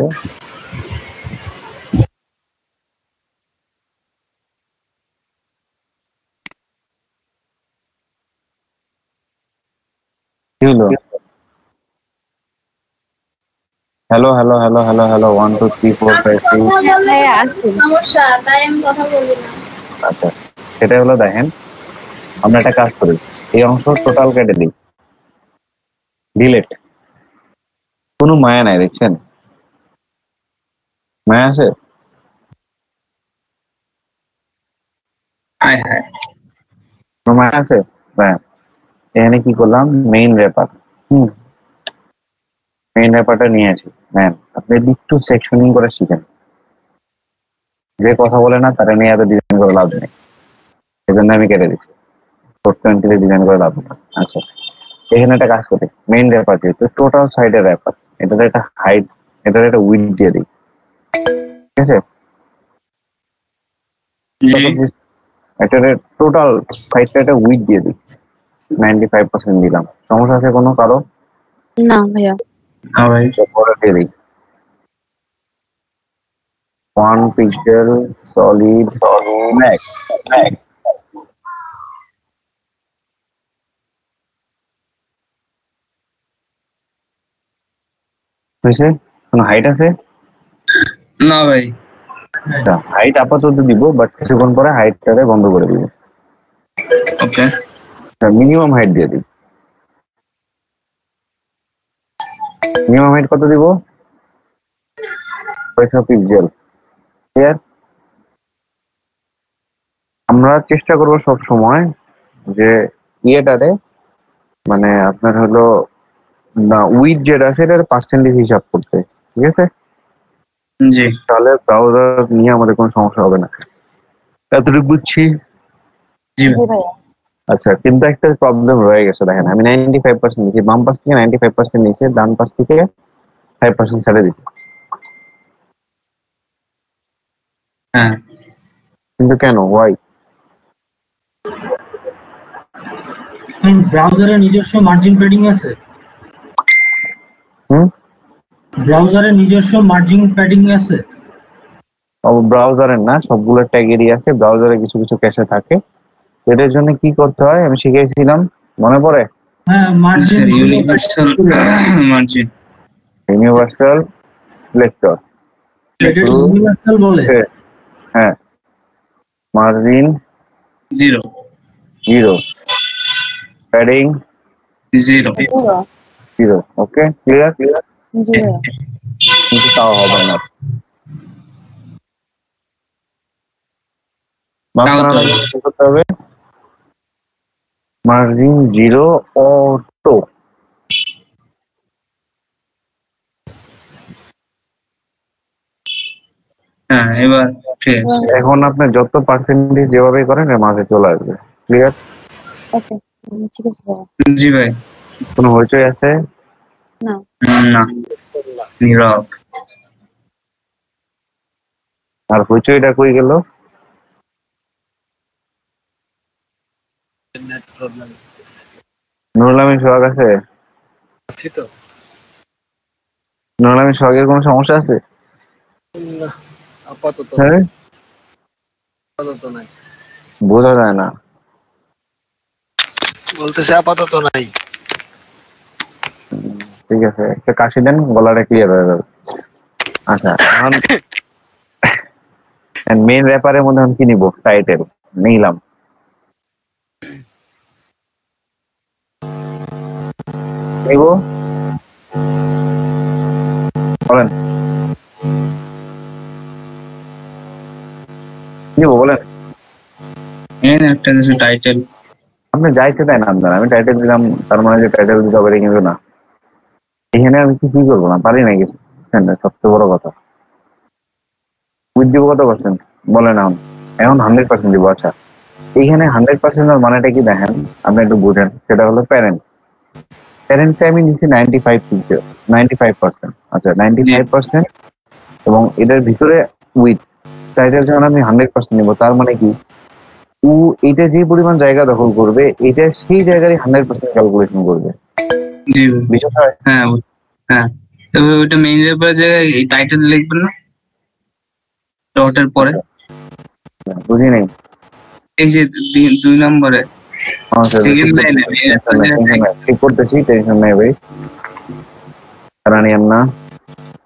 কি হলো? Hello hello hello hello hello 1 2 3 4 5 6 সমস্যা, তাই আমি কথা বলি না। আচ্ছা, সেটা হলো দেখেন, আমরা একটা কাজ করি, এই অংশ টোটাল কেটে দিই, ডিলেট। কোনো মায়া নাই, দেখছেন মায়া আছে? কোনো মায়া আছে? হ্যাঁ, এখানে কি করলাম, মেইন র্যাপার। মেইন র্যাপারটা নিয়ে আসি। ম্যাম, আপনি একটু সেকশনিং করে শিখেন। যে কথা বলে না তারা নিয়ে এত ডিজাইন করে লাভ নেই, এই জন্য আমি কেটে দিচ্ছি। 420 ডিজাইন করে লাভ নেই। আচ্ছা, এখানে একটা কাজ করি, মেইন র্যাপার যেহেতু টোটাল সাইডের র্যাপার, এটাতে একটা হাইট, এটাতে একটা উইড দিয়ে দিই, ঠিক আছে? একটা টোটাল সাইডটা একটা উইড দিয়ে দিই, 95% দিলাম। সমস্যা আছে কোনো কারো? না ভাইয়া। হ্যাঁ ভাই। পরে দিয়ে দিই 1 পিক্সেল সলিড ব্ল্যাক। হয়েছে? কোনো হাইট আছে? না ভাই। আচ্ছা, হাইট আপাতত দিব, বাট কিছুক্ষণ পরে হাইটটারে বন্ধ করে দিব। ওকে, মিনিমাম হাইট দিয়ে দিই। মিনিমাম হাইট কত দিব? 600 পিক্সেল। ক্লিয়ার? আমরা চেষ্টা করব সব সময় যে ইয়েটারে, মানে আপনার হলো না, উইথ যেটা আছে এটার পার্সেন্টেজ হিসাব করতে, ঠিক আছে? জি। তাহলে ব্রাউজার নিয়ে আমাদের কোনো সমস্যা হবে না, এতটুকু বুঝছি। জি ভাইয়া। আচ্ছা, কিন্তু একটা প্রবলেম রয়ে গেছে, দেখেন আমি 95% নিয়েছি, বাম পাশ থেকে 95% নিয়েছি, ডান পাশ থেকে 5% ছেড়ে দিচ্ছি। হ্যাঁ, কিন্তু কেন, ওয়াই? ব্রাউজারে নিজস্ব মার্জিন প্যাডিং আছে? ব্রাউজারে নিজস্ব মার্জিন প্যাডিং আছে? ব্রাউজারের না, সবগুলো ট্যাগেরই আছে, ব্রাউজারে কিছু কিছু ক্যাশে থাকে। এটার জন্য কি করতে হয় আমি শিখিয়েছিলাম, মনে পড়ে? হ্যাঁ, margin universal margin, universal selector. এটা ইউনিভার্সাল বলে? হ্যাঁ, মার্জিন 0 প্যাডিং 0। Okay, clear? জি ভাইয়া। কিন্তু তাও হবে না, করতে হবে মার্জিন 0 অটো। হ্যাঁ, এবার ঠিক আছে। এখন আপনি যত পার্সেন্টেজ যেভাবে করেন এর মাঝে চলে আসবে। ক্লিয়ার? ওকে, ঠিক আছে ভাইয়া। জি ভাই। কোনো হইচই আছে? না না, নীরব। আর হইচইটা কই গেল? নেট প্রবলেম নুরুল আমিন সোহাগ আছে? আছে তো? নুরুল আমিন সোহাগের কোনো সমস্যা আছে? না, আপাতত হ্যাঁ, আপাতত নাই, বোঝা যায় না। বলতেছে আপাতত নাই। ঠিক আছে, একটা কাশি দেন, গলাটা ক্লিয়ার হয়ে যাবে। আচ্ছা, এখন মেইন র্যাপারের মধ্যে আমি কি নিব? টাইটেল নিলাম, নিব বলেন, নিব বলেন। একটা কিছু টাইটেল আপনি যাইতে দেন আপনার, আমি টাইটেল দিলাম, তার মানে যে টাইটেল দিতে পারি কিন্তু না। এখানে আমি কি করবো না, পারি না কিছু, সবচেয়ে বড় কথা। উইথ দিব কত পার্সেন্ট বলেন? এখন 100% দিব। আচ্ছা, এইখানে 100% মানেটা কি দেখেন, আপনি একটু বুঝেন। সেটা হলো প্যারেন্টকে আমি নিচ্ছি 95%। আচ্ছা, 95% এবং এটার ভিতরে উইথ টাইটেল যখন আমি 100% নিব, তার মানে কি ও এটা যে পরিমাণ জায়গা দখল করবে, এটা সেই জায়গারই 100% ক্যালকুলেশন করবে। জি বিষয়? হ্যাঁ হ্যাঁ, তবে ওইটা মেইন র্যাপার জায়গায় এই টাইটেল লিখবেন না ডটের পরে? বুঝি নাই। এই যে 2 নম্বরে ঠিক করতেছি, টেনশন নেই ভাই, রানিয়ান না।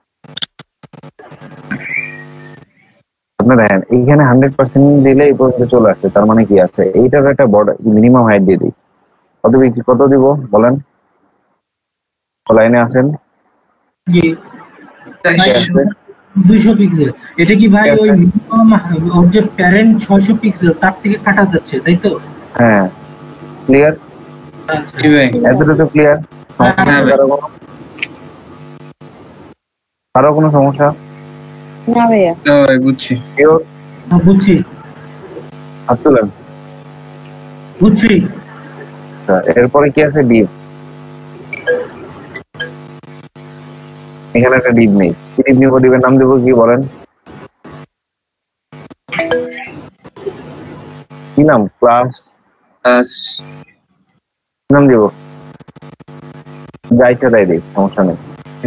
আপনি দেখেন এইখানে 100% দিলে এই পর্যন্ত চলে আসছে, তার মানে কি আছে এইটার একটা বর্ডার মিনিমাম হাইট দিয়ে দিই। কত দিব বলেন, লাইনে আছেন? জি 200 পিক্সেল। এটা কি ভাই ওই মিনিমাম ওর যে প্যারেন্ট 600 পিক্সেল তার থেকে কাটা যাচ্ছে, তাই তো? হ্যাঁ ক্লিয়ার, এতটুকু ক্লিয়ার? আরো কোনো সমস্যা? না ভাইয়া। বুঝছি বুঝছি হাত তুলেন। বুঝছি। আচ্ছা এরপরে কি আছে? ডিপ। এখানে একটা ডিপ নেই, কি ডিপ নিব? ডিপের নাম দেবো কি বলেন? কি নাম? ক্লাস নাম দিব, যা ইচ্ছা তাই দিই, সমস্যা নেই।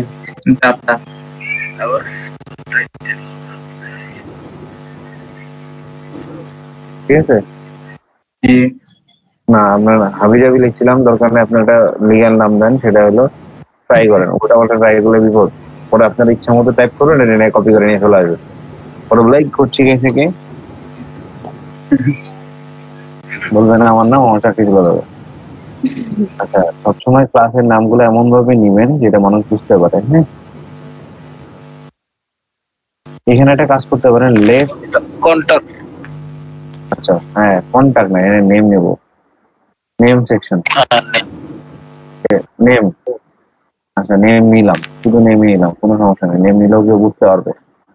ঠিক আছে না, আপনার হাবিজাবি লিখছিলাম, দরকার নেই আপনার একটা লিগ্যাল নাম দেন, সেটা হলো ট্রাই করেন। ওটা ওটা ট্রাই করলে বিপদ। পরে আপনার ইচ্ছা মতো টাইপ করবেন, এটা নিয়ে কপি করে নিয়ে চলে আসবে। পরে লাইক করছি গেছে কি বলবে না আমার নাম, আমার চাকরি চলে যাবে। আচ্ছা সবসময় ক্লাসের নামগুলো এমন ভাবে নিবেন যেটা মানুষ বুঝতে পারে। হ্যাঁ এখানে একটা কাজ করতে পারেন, লেফট কন্টাক্ট। আচ্ছা হ্যাঁ কন্টাক্ট না, এখানে নেম নেব, নেম সেকশন, নেম। আচ্ছা নেম নিলাম, শুধু নেম নিলাম, কোনো সমস্যা নেই, নেম নিলেও কেউ বুঝতে পারবে।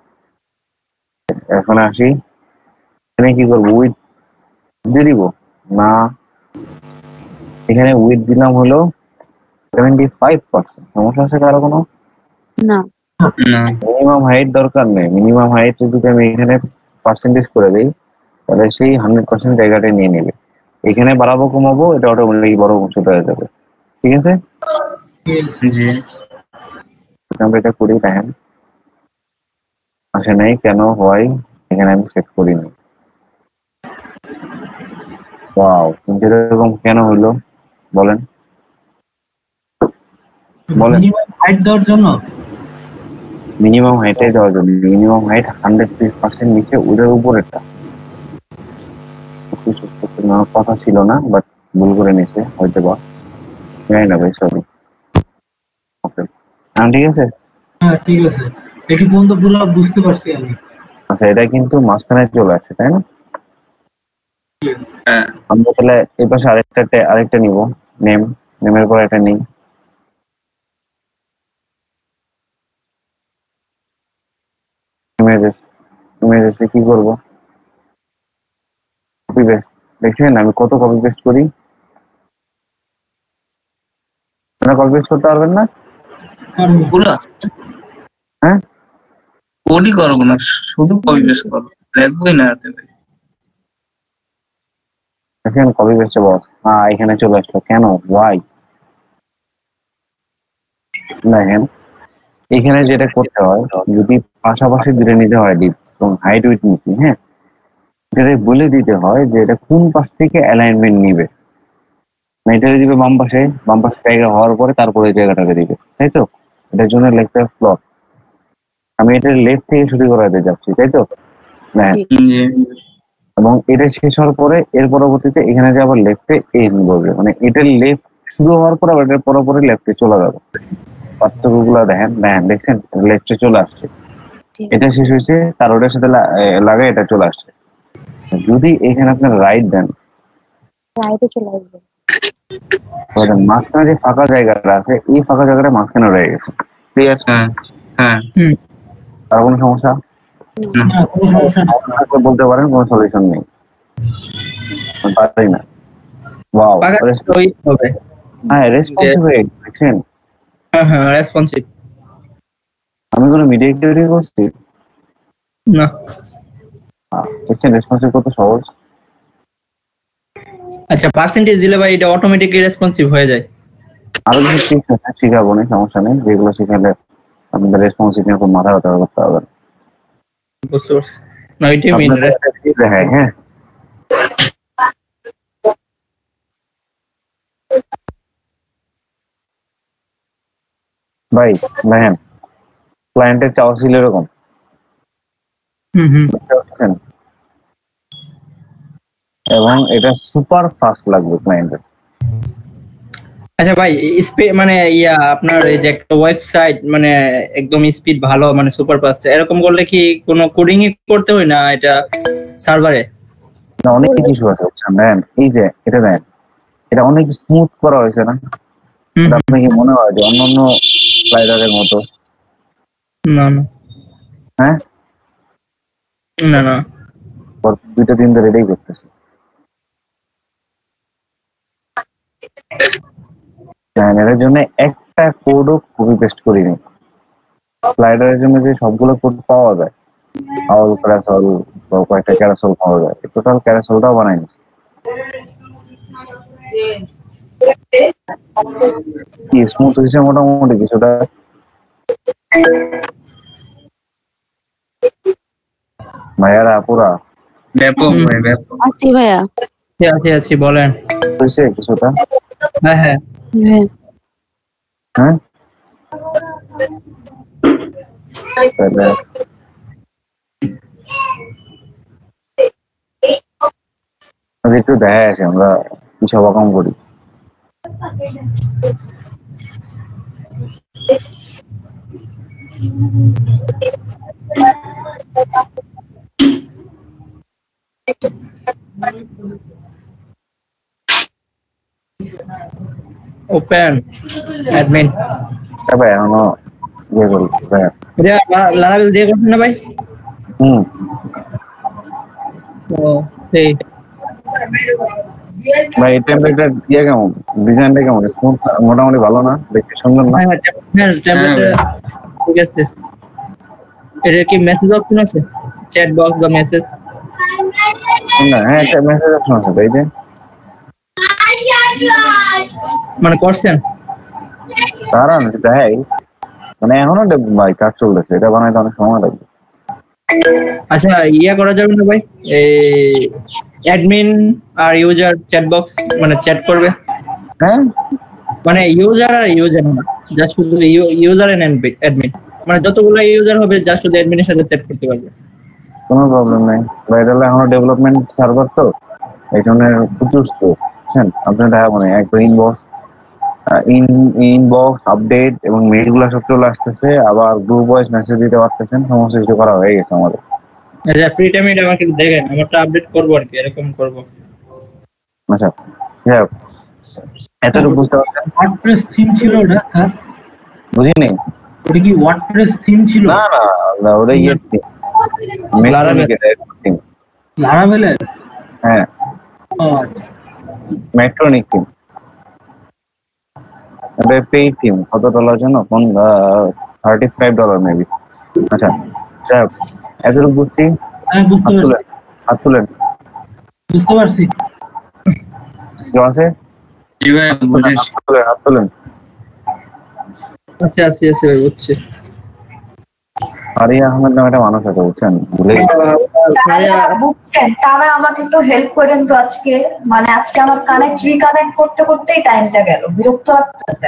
এখন আসি, এখানে কি করবো? উইথ দিয়ে দিব না, এখানে উইথ দিলাম হলো 75%। সমস্যা আছে কারো কোনো? না মিনিমাম হাইট দরকার নেই, মিনিমাম হাইট যদি আমি এখানে পার্সেন্টেজ করে দিই তাহলে সেই 100% জায়গাটা নিয়ে নেবে। এখানে বাড়াবো কমাবো এটা অটোমেটিক বড় ছোট হয়ে যাবে। ঠিক আছে আমরা এটা করি, দেখেন আসে নাই কেন হয়, এখানে আমি সেট করিনি। ওয়াও, কিন্তু এরকম কেন হলো বলেন? মিনিমাম হাইট দেওয়ার জন্য, মিনিমাম হাইটে দেওয়ার জন্য। মিনিমাম হাইট 100% নিচে, ওদের উপরেরটা কথা ছিল না, বাট ভুল করে নিছে হয়তো বা, জানি না ভাই, সরি। ওকে ঠিক আছে। হ্যাঁ ঠিক আছে, এটি পর্যন্ত পুরো বুঝতে পারছি আমি। আচ্ছা এটা কিন্তু মাঝখানে চলে আসছে, তাই না? আমরা তাহলে এই পাশে আরেকটা নিব, নেম। নেমের পর একটা নেই, ইমেজেস কি করবো? Copy paste. দেখছেন আমি কত কপি পেস্ট করি? আপনারা কপি পেস্ট করতে পারবেন না? হ্যাঁ কোডই করবো না, শুধু কপি পেস্ট করবো, লাগবেই না হাতে। দেখেন কপি পেস্টে বস, হ্যাঁ এখানে চলে আসলো কেন? ওয়াই? দেখেন এখানে যেটা করতে হয়, যদি পাশাপাশি দূরে নিতে হয় ডিপ এবং হাইট উইথ নিচ্ছি, হ্যাঁ এটা বলে দিতে হয় যে এটা কোন পাশ থেকে অ্যালাইনমেন্ট নিবে। না এটা দিবে বাম পাশে, বাম পাশে জায়গা হওয়ার পরে তারপরে এই জায়গাটাকে দিবে, তাই তো? এটার জন্য লেখতে হবে প্লট। আমি এটা লেফট থেকে শুরু করাতে যাচ্ছি, তাই তো? হ্যাঁ এবং এটা শেষ হওয়ার পরে এর পরবর্তীতে এখানে যে আবার লেফটে এন বলবে, মানে এটার লেফট শুরু হওয়ার পর আবার এটার পরপরই লেফটে চলে যাবে। পার্থক্য গুলো দেখেন, দেখছেন লেফটে চলে আসছে, এটা শেষ হয়েছে তার ওটার সাথে লাগে এটা চলে আসছে। যদি এখানে আপনার রাইট দেন, রাইটে চলে আসবে, মাঝখানে যে ফাঁকা জায়গাটা আছে এই ফাঁকা জায়গাটা মাঝখানে রয়ে গেছে। ক্লিয়ার? হ্যাঁ আর কোনো সমস্যা? বলতে পারেন কোনো সলিউশন নেই, পারি না। ওয়াও হ্যাঁ রেসপন্সিভ হয়ে দেখছেন। হ্যাঁ রেসপন্সিভ। আমি কোনো মিডিয়া তৈরি করছি না, দেখছেন রেসপন্সিভ কত সহজ। আচ্ছা পার্সেন্টেজ দিলে ভাই এটা অটোমেটিকলি রেসপন্সিভ হয়ে যায়। আরো কিছু টিপস আছে শিখাবো না, সমস্যা নেই, যেগুলো শিখালে আপনাদের রেসপন্সিভ নিয়ে খুব মাথা ব্যথা করতে হবে। বুঝতে পারছি না, ওইটাই মেইন। হ্যাঁ হ্যাঁ ভাই দেখেন ক্লায়েন্টের চাওয়া ছিল এরকম, এবং এটা সুপার ফাস্ট লাগবে ক্লায়েন্টের। আচ্ছা ভাই, মানে আপনার এই যে একটা ওয়েবসাইট মানে একদম স্পিড ভালো মানে সুপার ফাস্ট, এরকম করলে কি কোনো কোডিং করতে হয় না এটা সার্ভারে? না, অনেক কিছু আছে দেন, এই যে এটা দেন, এটা অনেক স্মুথ করা হয়েছে না? আপনার কি মনে হয় যে অন্যান্য স্লাইডারের মতো? না না। হ্যাঁ না না, 2 দিন ধরে এটাই করতেছে। এর জন্য একটা কোডও কপি পেস্ট করিনি। স্লাইডারের জন্য যে সবগুলো কোড পাওয়া যায়, অল ক্যারাসল বা কয়েকটা ক্যারাসল পাওয়া যায়, টোটাল ক্যারাসলটাও বানাইনি। কি স্মুথ হয়েছে মোটামুটি কিছুটা। ভাইয়ারা পুরা ব্যাপক ভাই, ব্যাপক। আছি ভাইয়া। আছি বলেন। হয়েছে কিছুটা? হ্যাঁ হ্যাঁ হ্যাঁ। তাহলে একটু দেখা আছে আমরা কি সব রকম করি। Open admin. ভাই এখনো ইয়ে করি ভাই, লারাবেল দিয়ে করছেন না ভাই? ও সেই ভাই এই টেমপ্লেটের ইয়ে কেমন, ডিজাইনটা কেমন? স্মুথ মোটামুটি ভালো না? দেখতে সুন্দর না? হ্যাঁ টেমপ্লেট ঠিক আছে। এর কি মেসেজ অপশন আছে? চ্যাট বক্স বা মেসেজ? না, হ্যাঁ একটা মেসেজ অপশন আছে তাই যে, মানে করছেন তারা দেয় মানে এখনো ভাই কাজ চলতেছে, এটা বানাইতে অনেক সময় লাগবে। আচ্ছা করা যাবে না ভাই, এই অ্যাডমিন আর ইউজার চ্যাট বক্স মানে চ্যাট করবে? হ্যাঁ মানে ইউজার আর ইউজার না, যা শুধু ইউজার এন্ড অ্যাডমিন, মানে যতগুলো ইউজার হবে যা শুধু অ্যাডমিনের সাথে চ্যাট করতে পারবে। কোনো প্রবলেম নাই ভাই, এটা এখনো ডেভেলপমেন্ট সার্ভার তো এই জন্য প্রচুর স্কোপ। বুঝছেন, আপনি দেখা মানে একবার ইনবক্স আপডেট এবং মেইলগুলো সব চলে আসতেছে, আবার গ্রুপ ওয়াইজ মেসেজ দিতে পারতেছেন, সমস্ত কিছু করা হয়ে গেছে আমাদের। আচ্ছা ফ্রি টাইমে এটা আমাকে দেখেন, আমারটা আপডেট করবো আর কি, এরকম করবো। আচ্ছা যাই হোক, এতটুকু বুঝতে পারছেন। ওয়ার্ডপ্রেস থিম ছিল ওটা স্যার? বুঝিনি। ওটা কি ওয়ার্ডপ্রেস থিম ছিল? না না, ওটা ইয়ে লারাভেলের। হ্যাঁ ও আচ্ছা, মেট্রোনিক থিম, এটা পেইড থিম। কত ডলার জন্য? কোন $35 মেবি। আচ্ছা যাই হোক, এতটুকু বুঝছি। হ্যাঁ বুঝতে পারছি, হাত তুলেন। বুঝতে পারছি। কেউ আছে? জি ভাই বুঝেছি। হাত তুলেন। আচ্ছা ভাই বুঝছি। ফারিয়া আহমেদ নামে একটা মানুষ আছে, বুঝছেন? ভুলে বুঝছেন, তারা আমাকে একটু হেল্প করেন তো আজকে। মানে আজকে আমার কানেক্ট রিকানেক্ট করতে করতেই টাইমটা গেল, বিরক্ত লাগতেছে।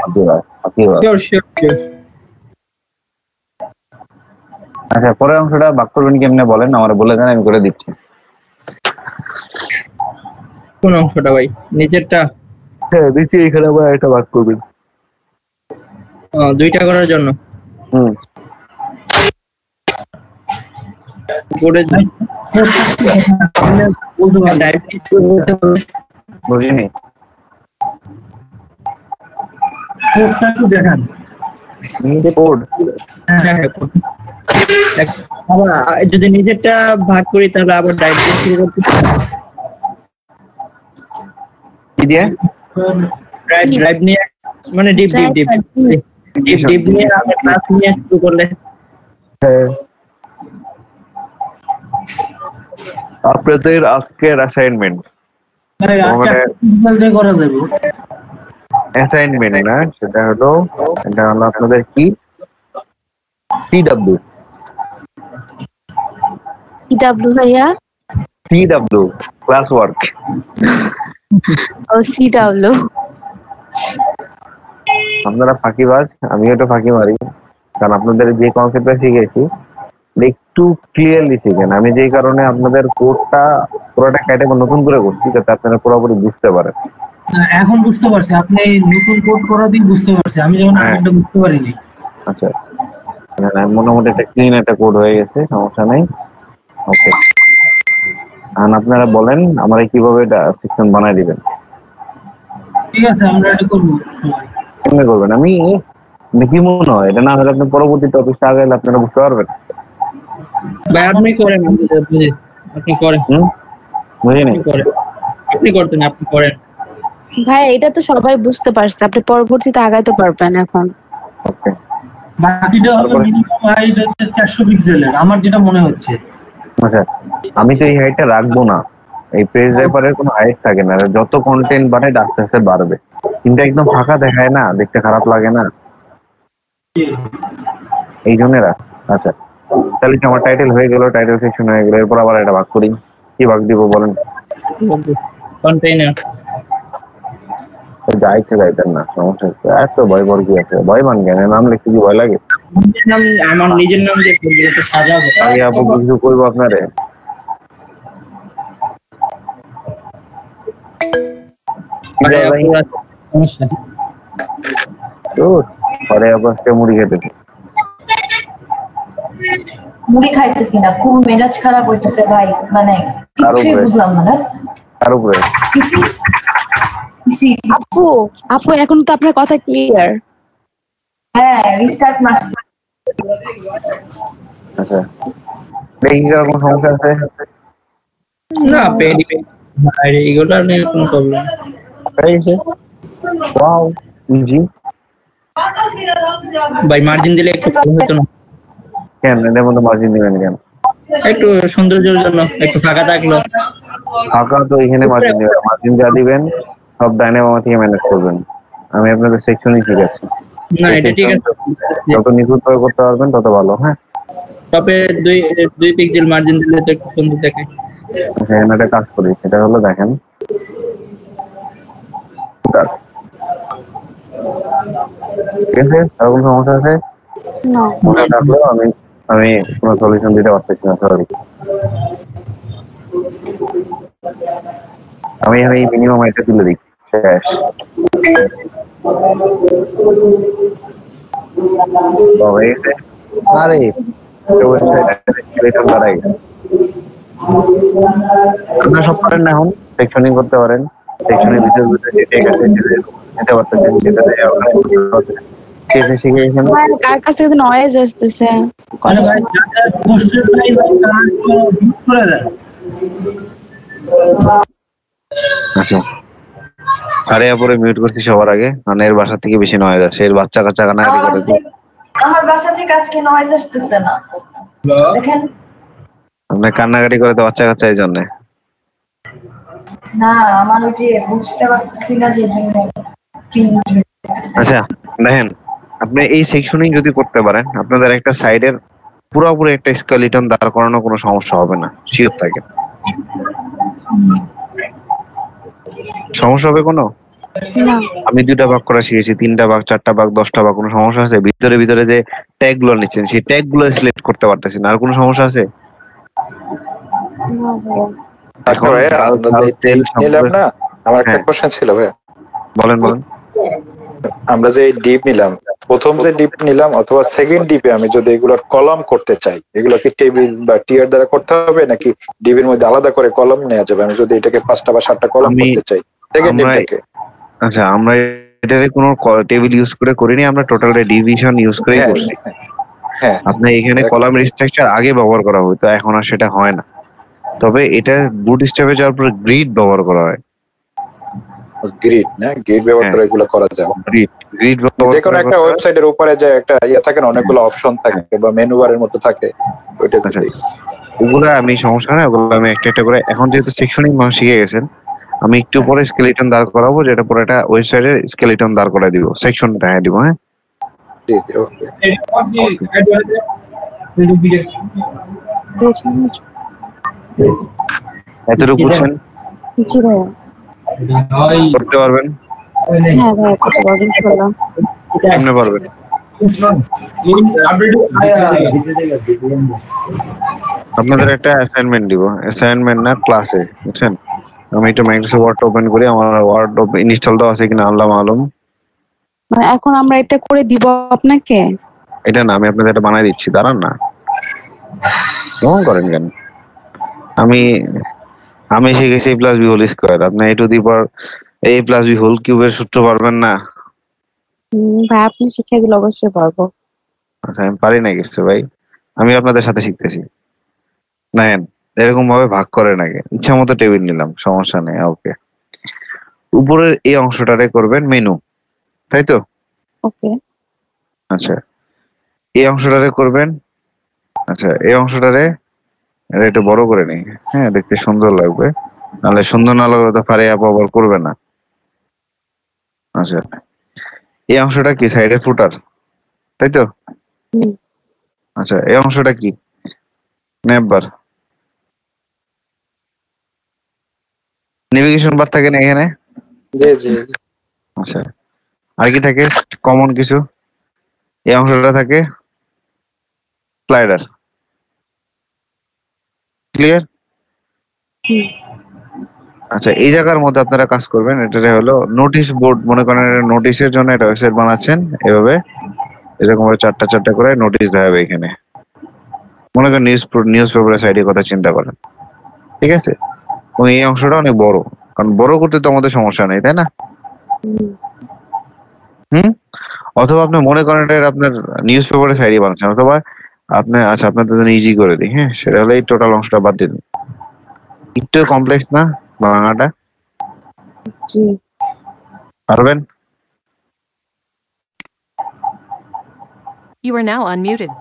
আচ্ছা পরের অংশটা ভাগ করবেন কেমনে বলেন, আমার বলে দেন, আমি করে দিচ্ছি। কোন অংশটা ভাই? নিচেরটা? হ্যাঁ দিচ্ছি, এখানে আবার একটা ভাগ করবেন। দুইটা করার জন্য বুঝিনি। কোডটা একটু দেখান। কোড যদি নিজেরটা ভাগ করি তাহলে আবার ডাইরেক্ট শুরু করতে কি দিয়ে ড্রাইভ নিয়ে, মানে ডিপ নিয়ে আমরা ক্লাস নিয়ে শুরু করলে। আপনাদের আজকের অ্যাসাইনমেন্ট করা যাবে। অ্যাসাইনমেন্ট না, সেটা হলো আপনাদের কি সিডব্লিউ ভাইয়া। CW class work. ও সিডব্লিউ। আপনারা ফাঁকিবাজ, আমিও তো ফাঁকি মারি, কারণ আপনাদের যে কনসেপ্টটা শিখেছি একটু ক্লিয়ারলি শিখেন। আমি যেই কারণে আপনাদের কোডটা পুরোটা কেটে নতুন করে করছি যাতে আপনারা পুরোপুরি বুঝতে পারেন। এখন বুঝতে পারছি, আপনি নতুন কোড করা দিয়ে বুঝতে পারছি, আমি যখন আগেরটা বুঝতে পারিনি। আচ্ছা, মোটামুটি একটা ক্লিন একটা কোড হয়ে গেছে, সমস্যা নাই। ওকে, আর আপনারা বলেন আমরা কিভাবে এটা সেকশন বানাই দিবেন। ঠিক আছে, আমরা এটা করবো। কেমনে করবেন? আমি কি মনে হয় এটা না হলে আপনি পরবর্তী টপিকটা আগাইলে আপনারা বুঝতে পারবেন। ভাই আপনি করেন, আপনি করেন। বুঝিনি, আপনি করতেন, আপনি করেন। ভাই এটা তো সবাই বুঝতে পারছে, আপনি পরবর্তীতে আগাইতে পারবেন এখন। ওকে, বাকিটা হবে মিনিমাম হাইট হচ্ছে 400 পিক্সেলের, আমার যেটা মনে হচ্ছে। আচ্ছা, আমি তো এই হাইটটা রাখবো না, এই পেজ রেফারের কোনো হাইট থাকে না, যত কন্টেন্ট বানাই আস্তে আস্তে বাড়বে, কিন্তু একদম ফাঁকা দেখায় না, দেখতে খারাপ লাগে না, এই জন্য রাখ। আচ্ছা, তাহলে কি আমার টাইটেল হয়ে গেল, টাইটেল সেকশন হয়ে গেল, এরপর আবার এটা ভাগ করি, কি ভাগ দিব বলেন? কন্টেইনার যাইতে যাইতেন না, সমস্যা হচ্ছে। এত ভয় বল কি আছে, ভয় মান কেন? নাম লিখতে কি ভয় লাগে? আমার নিজের নাম দিয়ে সাজাবো, আগে আপু কিছু করবো আপনারে? পরে আবার মুড়ি খেতে মুড়ি খাইতেছি না, খুব মেজাজ খারাপ হইতেছে ভাই, মানে কিছুই বুঝলাম না। তার উপরে আপু আপু এখন তো আপনার কথা ক্লিয়ার। হ্যাঁ, রিস্টার্ট মারছি। আচ্ছা, দেখি কোনো সমস্যা আছে? না, পেডি বাইরে এগুলো নিয়ে কোনো প্রবলেম নেই। Wow, easy. ভাই মার্জিন দিলে একটু ভালো হতো না? কেন এর মধ্যে মার্জিন দিবেন কেন? একটু সৌন্দর্যের জন্য, একটু ফাঁকা থাকলো। ফাঁকা তো এখানে মার্জিন দিবেন, মার্জিন যা দিবেন সব ডাইনামো থেকে ম্যানেজ করবেন। আমি আপনাদের সেকশনই শিখাচ্ছি। না এটা ঠিক আছে, যত নিখুঁত ভাবে করতে পারবেন তত ভালো। হ্যাঁ, তবে 2 পিক্সেল মার্জিন দিলে তো একটু সুন্দর দেখে। আচ্ছা, আমি একটা কাজ করি, সেটা হলো দেখেন, ঠিক আছে? আর কোনো সমস্যা আছে? মনে থাকলেও আমি কোনো সলিউশন দিতে পারতেছি না, সরি। আমি এই মিনিমাম এটা তুলে দিই, শেষ। আরে আপনারা সব পারেন না, এখন সেকশনিং করতে পারেন, সেকশনের ভিতরে ঠিক আছে যেতে পারতেছেন, যেটাতে শিখে এখানে। কার কাছ থেকে নয়েজ আসতেছে? আচ্ছা, আরে আপরে মিউট করছি সবার আগে, মানে এর বাসা থেকে বেশি নয়েজ আসে, এর বাচ্চা কাচ্চা কান্নাকাটি করে। আমার বাসা থেকে আজকে নয়েজ আসতেছে না, দেখেন। আপনার কান্নাকাটি করে তো বাচ্চা কাচ্চা, এই জন্য না, আমার ওই যে বুঝতে পারছি না যে জন্য। আচ্ছা দেখেন, আপনি এই সেকশনিং যদি করতে পারেন, আপনাদের একটা সাইডের পুরোপুরি একটা স্কেলিটন দাঁড় করানো কোনো সমস্যা হবে না, শিওর থাকেন। সমস্যা হবে কোনো? আমি 2টা ভাগ করা শিখেছি, 3টা ভাগ, 4টা ভাগ, 10টা ভাগ, কোনো সমস্যা আছে? ভিতরে যে ট্যাগ গুলো নিচ্ছেন, সেই ট্যাগ গুলো সিলেক্ট করতে পারতেছেন, আর কোনো সমস্যা আছে? আমার একটা কোশ্চেন ছিল ভাই। বলেন। আমরা যে ডিপ নিলাম, প্রথম যে ডিপ নিলাম অথবা সেকেন্ড ডিপে আমি যদি এগুলোর কলাম করতে চাই, এগুলো কি টেবিল বা টিয়ার দ্বারা করতে হবে নাকি ডিপের মধ্যে আলাদা করে কলাম নেওয়া যাবে? আমি যদি এটাকে 5টা বা 7টা কলাম করতে চাই সেকেন্ড ডিপটাকে। আচ্ছা, আমরা এটারে কোনো টেবিল ইউজ করে করিনি, আমরা টোটাল ডিভিশন ইউজ করে করছি। হ্যাঁ, আপনি এখানে কলামের স্ট্রাকচার আগে ব্যবহার করা হতো, এখন আর সেটা হয় না। তবে এটা বুট স্ট্র্যাপে যাওয়ার পর গ্রিড ব্যবহার করা হয়। গ্রিড না, গ্রিড ব্যবহার করে এগুলো করা যায়। গ্রিড যে কোনো একটা ওয়েবসাইটের উপরে যে একটা ইয়া থাকে না, অনেকগুলো অপশন থাকে বা মেনু বারের মতো থাকে, ওইটা। ওগুলো আমি সমস্যা না, ওগুলো আমি একটা করে, এখন যেহেতু সেকশনিং শিখে গেছেন, আমি একটু পরে স্কেলিটন দাঁড় করাবো, যেটা পরে একটা ওয়েবসাইটের স্কেলিটন দাঁড় করে দিব, সেকশন দেখাই দিব। হ্যাঁ, এতটুকু বুঝছেন? জি ভাই, করতে পারবেন? হ্যাঁ ভাই, করতে পারবেন। কেমনে পারবেন? আপনাদের একটা অ্যাসাইনমেন্ট দিব, অ্যাসাইনমেন্ট না ক্লাসে, বুঝছেন? আমি একটু মাইক্রোসফট ওয়ার্ড ওপেন করি, আমার ওয়ার্ড ইনস্টল তো আছে কিনা আল্লাহ মালুম। মানে এখন আমরা এটা করে দিব আপনাকে? এটা না, আমি আপনাদের এটা বানাই দিচ্ছি, দাঁড়ান না, কেমন করেন কেন? আমি শিখেছি a plus B whole square, আপনি a to the power a plus B whole কিউবের সূত্র পারবেন না? ভাই আপনি শিখিয়ে দিলে অবশ্যই পারবো। আচ্ছা আমি পারি না কিছু ভাই, আমি আপনাদের সাথে শিখতেছি। নেন এরকম ভাবে ভাগ করে নাকি ইচ্ছা মতো টেবিল নিলাম, সমস্যা নেই। ওকে, উপরের এই অংশটারে করবেন মেনু, তাই তো? ওকে। আচ্ছা এই অংশটারে করবেন, আচ্ছা এই অংশটারে একটু বড় করে নেই, হ্যাঁ দেখতে সুন্দর লাগবে, নাহলে সুন্দর না লাগলে তো পারে আবার করবে না। আচ্ছা এই অংশটা কি সাইডে ফুটার, তাই তো? আচ্ছা এই অংশটা কি নেভার, নেভিগেশন বার থাকে না এখানে? আচ্ছা আর কি থাকে কমন কিছু? এই অংশটা থাকে স্লাইডার, ক্লিয়ার? আচ্ছা এই জায়গার মধ্যে আপনারা কাজ করবেন, এটা হলো নোটিশ বোর্ড, মনে করেন নোটিশের জন্য এটা ওয়েবসাইট বানাচ্ছেন, এভাবে এরকম ভাবে চারটা চারটা করে নোটিশ দেখাবে এখানে, মনে করেন নিউজ পেপারের সাইডের কথা চিন্তা করেন, ঠিক আছে? এবং এই অংশটা অনেক বড়, কারণ বড় করতে তো আমাদের সমস্যা নেই, তাই না? অথবা আপনি মনে করেন এটা আপনার নিউজ পেপারের সাইডে বানাচ্ছেন, অথবা আপনি আচ্ছা আপনাদের জন্য ইজি করে দিই, হ্যাঁ সেটা হলো এই টোটাল অংশটা বাদ দিন, একটু কমপ্লেক্স না বাংলাটা? জি পারবেন? You are now unmuted.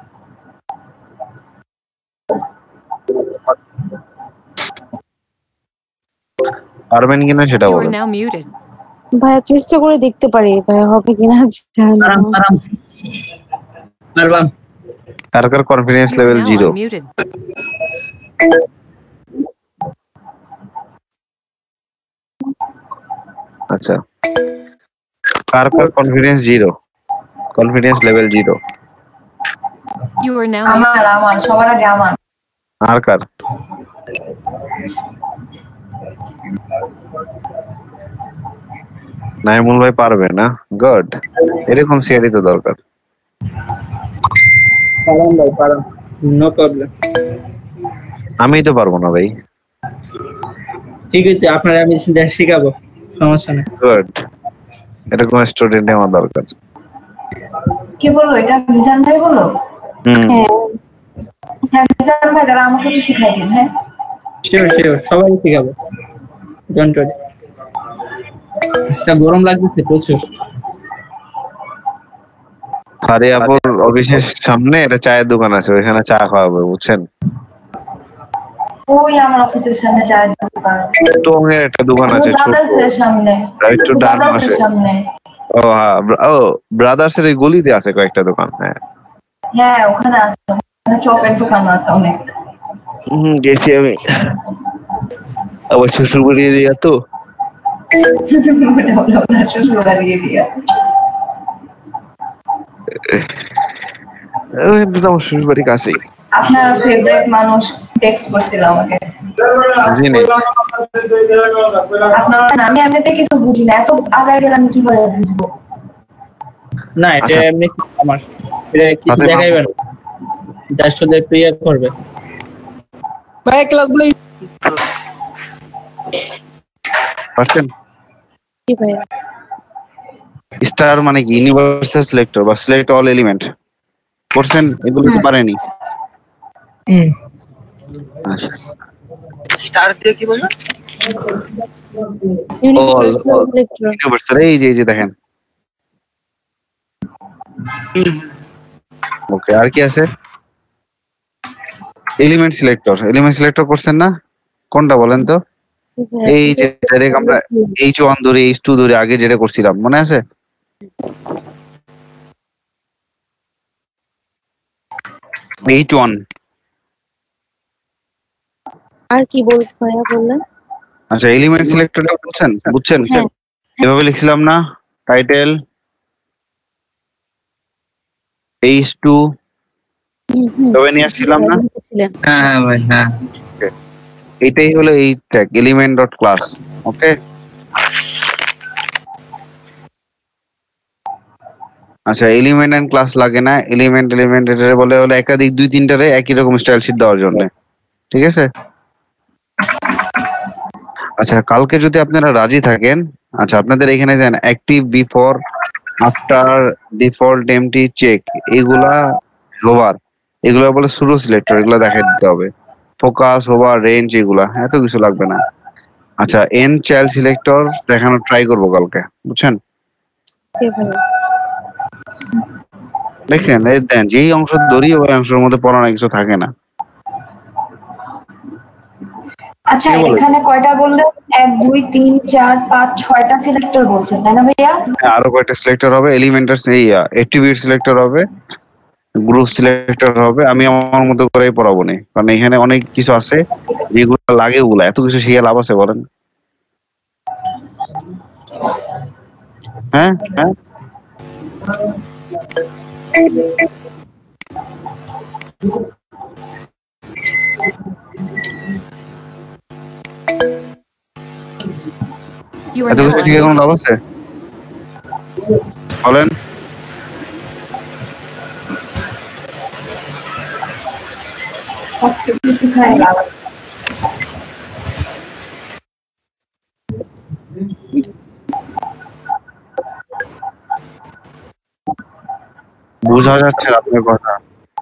পারবেন কিনা সেটা You are বলেন। now muted. ভাইয়া চেষ্টা করে দেখতে পারি, ভাইয়া হবে কিনা জানি না। পারবাম। কার কার confidence You are level now 0? unmuted. আচ্ছা কার কার confidence 0, confidence level 0? You are now আমার সবার আগে আমার। আর কার? নাইমুল ভাই পারবে না, গুড, এরকম সিআরই তো দরকার। পারাম ভাই পারাম, নো প্রবলেম। আমি তো পারবো না ভাই। ঠিক আছে আপনারা আমি শিখাবো, সমস্যা নেই। গুড, এরকম স্টুডেন্ট আমার দরকার। কি বলবো, এটা মিজান ভাই বলো? হ্যাঁ মিজান ভাই, দাঁড়া আমাকে একটু শিখাই দিন। হ্যাঁ শিওর সবাই শিখাবো, ডোন্ট ওয়ারি। আজকে গরম লাগতেছে প্রচুর। ফারিয়াপুর অফিসের সামনে একটা চায়ের দোকান আছে, ওইখানে চা খাওয়াবে, বুঝছেন? ওই আমার অফিসের সামনে চায়ের দোকান, টঙের একটা দোকান আছে ছোট, ব্রাদার্সের সামনে, একটু ডান পাশে। সামনে। ও হ্যাঁ, ও ব্রাদার্সের এই গলিতে আছে কয়েকটা দোকান। হ্যাঁ হ্যাঁ ওখানে আছে, ওখানে চপের দোকান আছে অনেক। গেছি আমি, আবার শ্বশুর বাড়ি এরিয়া তো। শ্বশুর বাড়ি এরিয়া, আমার শ্বশুর বাড়ির কাছেই। আপনার ফেভারিট মানুষ টেক্সট করছিল আমাকে। আপনার আমি এমনিতে কিছু বুঝি না, এত আগায় গেলে আমি কিভাবে বুঝবো? না এটা এমনি আমার এটা কিছু দেখাইবেন, যার সাথে ক্লিয়ার করবে ভাই ক্লাসগুলো পারছেন? কি ভাইয়া? স্টার মানে কি? ইউনিভার্সাল সিলেক্টর বা সিলেক্ট অল এলিমেন্ট করছেন, এগুলো তো পারেনি। আচ্ছা স্টার দিয়ে কি বলবেন? ইউনিভার্সাল, এই যে দেখেন। ওকে আর কি আছে? এলিমেন্ট সিলেক্টর করছেন না? কোনটা বলেন তো? এই যে ডাইরেক্ট আমরা H1 ধরে H2 ধরে আগে যেটা করছিলাম, মনে আছে? H1 আর কি বলবো ভাইয়া বললেন? আচ্ছা এলিমেন্ট সিলেক্টরটা বুঝছেন? এভাবে লিখছিলাম না, টাইটেল H2 তবে নিয়ে আসছিলাম না? হ্যাঁ ভাই হ্যাঁ। এটাই হলো এই ট্যাগ element.class। ওকে, আচ্ছা এলিমেন্ট এন্ড ক্লাস লাগে না, এলিমেন্ট এটা বলে হলো একাধিক 2-3টারে একই রকম স্টাইল শীট দেওয়ার জন্য, ঠিক আছে? আচ্ছা কালকে যদি আপনারা রাজি থাকেন, আচ্ছা আপনাদের এখানে যান active, before, after, default, empty, check, এগুলা হোভার, এগুলা বলে সুডো সিলেক্টর, এগুলা দেখাই দিতে হবে। ফোকাস, হোভার, রেঞ্জ, এগুলা এত কিছু লাগবে না। আচ্ছা এন চাইল্ড সিলেক্টর দেখানো ট্রাই করবো কালকে, বুঝছেন? দেখেন এই দেন যেই অংশ ধরি ওই অংশের মধ্যে পড়ানো কিছু থাকে না। আচ্ছা এখানে কয়টা বললেন? 1 2 3 4 5 6টা সিলেক্টর বলছেন তাই না ভাইয়া? আরো কয়টা সিলেক্টর হবে? এলিমেন্টার এই অ্যাট্রিবিউট সিলেক্টর হবে, গ্রুপ সিলেক্টর হবে। আমি আমার মতো করেই পড়াবো না, কারণ এখানে অনেক কিছু আছে যেগুলো লাগে, ওগুলা এত কিছু শিখে লাভ আছে বলেন? হ্যাঁ হ্যাঁ এত কিছু শিখে কোনো লাভ আছে বলেন? বোঝা যাচ্ছে আপনার কথা।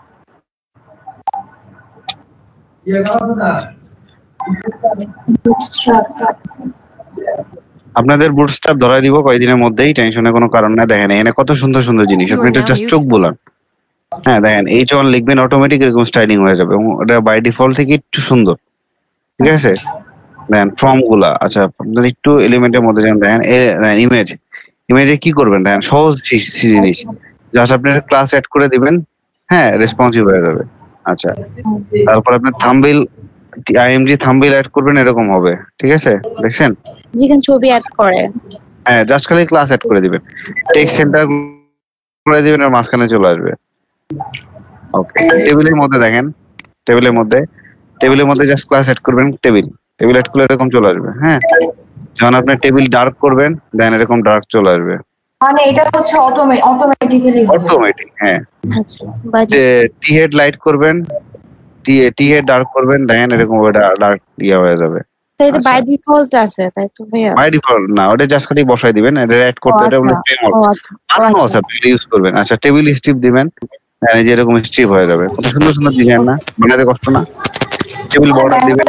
আপনাদের বুটস্ট্র্যাপ ধরাই দিব কয়েকদিনের মধ্যেই, টেনশনের কোনো কারণ নাই। দেখেন এখানে কত সুন্দর সুন্দর জিনিস, আপনি এটা জাস্ট চোখ বুলান। হ্যাঁ দেখেন H1 লিখবেন, অটোমেটিক এরকম স্টাইলিং হয়ে যাবে, ওটা বাই ডিফল্ট থেকে একটু সুন্দর, ঠিক আছে? দেখেন ফর্ম গুলা, আচ্ছা আপনার একটু এলিমেন্টের মধ্যে যান, দেখেন ইমেজে কি করবেন, দেখেন সহজ জিনিস, জাস্ট আপনি ক্লাস অ্যাড করে দিবেন, হ্যাঁ রেসপন্সিভ হয়ে যাবে। আচ্ছা তারপর আপনি থাম্বনেল IMG থাম্বনেল অ্যাড করবেন, এরকম হবে, ঠিক আছে? দেখছেন যেখানে ছবি অ্যাড করে, হ্যাঁ জাস্ট খালি ক্লাস অ্যাড করে দিবেন, টেক্সট সেন্টার করে দিবেন আর মাঝখানে চলে আসবে। ওকে, টেবিলের মধ্যে দেখেন, টেবিলের মধ্যে জাস্ট ক্লাস অ্যাড করবেন, টেবিল অ্যাড করলে এরকম চলে আসবে। হ্যাঁ যখন আপনি টেবিল ডার্ক করবেন দেন এরকম ডার্ক চলে আসবে, মানে এটা হচ্ছে অটোমেটিক। হ্যাঁ আচ্ছা যে টি হেড লাইট করবেন, টি হেড ডার্ক করবেন, দেখেন এরকম ওটা ডার্ক ইয়া হয়ে যাবে। তো এটা বাই ডিফল্ট আছে তাই তো ভাইয়া? বাই ডিফল্ট না, ওটা জাস্ট খালি বসাই দিবেন, এটা অ্যাড করতে এটা বলে ফ্রেমওয়ার্ক বানানো আছে, আপনি ইউজ করবেন। আচ্ছা টেবিল স্ট্রিপ দিবেন, এই যে এরকম স্ট্রিপ হয়ে যাবে, কত সুন্দর সুন্দর ডিজাইন না, বানাতে কষ্ট না? টেবিল বর্ডার দিবেন,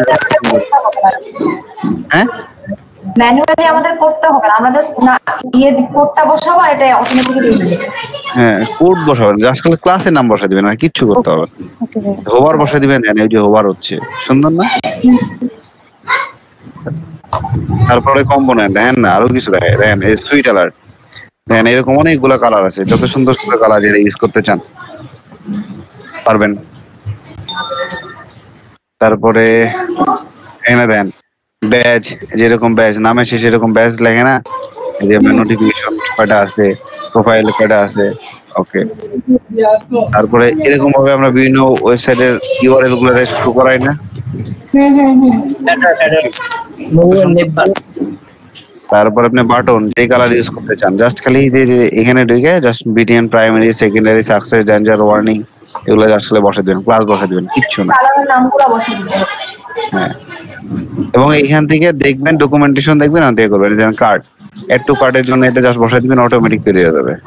হ্যাঁ ম্যানুয়ালি আমাদের করতে হবে না, আমরা জাস্ট কোডটা বসাবো আর এটা অটোমেটিক্যালি হয়ে যাবে। হ্যাঁ কোড বসাবেন, জাস্ট খালি ক্লাসের নাম বসাই দিবেন, আর কিচ্ছু করতে হবে না। হোভার বসাই দিবেন, এই যে হোভার হচ্ছে, সুন্দর না? তারপরে কম্পোনেন্ট দেখেন না, আরো কিছু দেখেন এই সুইট অ্যালার্ট, দেখেন এরকম অনেকগুলো কালার আছে, যত সুন্দর সুন্দর কালার যেটা ইউজ করতে চান পারবেন। তারপরে এখানে দেন ব্যাজ, যেরকম ব্যাজ নামে শেষে এরকম ব্যাজ লেখে না, এই যে নোটিফিকেশন কয়টা আছে, প্রোফাইল কয়টা আছে। ওকে, তারপরে এরকম ভাবে আমরা বিভিন্ন ওয়েবসাইটের ইউআরএল গুলো শো করাই না? তারপর আপনি বাটন যে কালার ইউজ করতে চান, জাস্ট খালি যে এখানে ঢুকে just BTN, primary, secondary, success, danger, warning, এগুলো জাস্ট খালি বসে দিবেন, ক্লাস বসে দিবেন, কিচ্ছু না। হ্যাঁ এবং এইখান থেকে দেখবেন ডকুমেন্টেশন দেখবেন, আর দিয়ে করবেন যেমন কার্ড, অ্যাড টু কার্ডের জন্য এটা জাস্ট বসাই দিবেন, অটোমেটিক তৈরি হয়ে যাবে।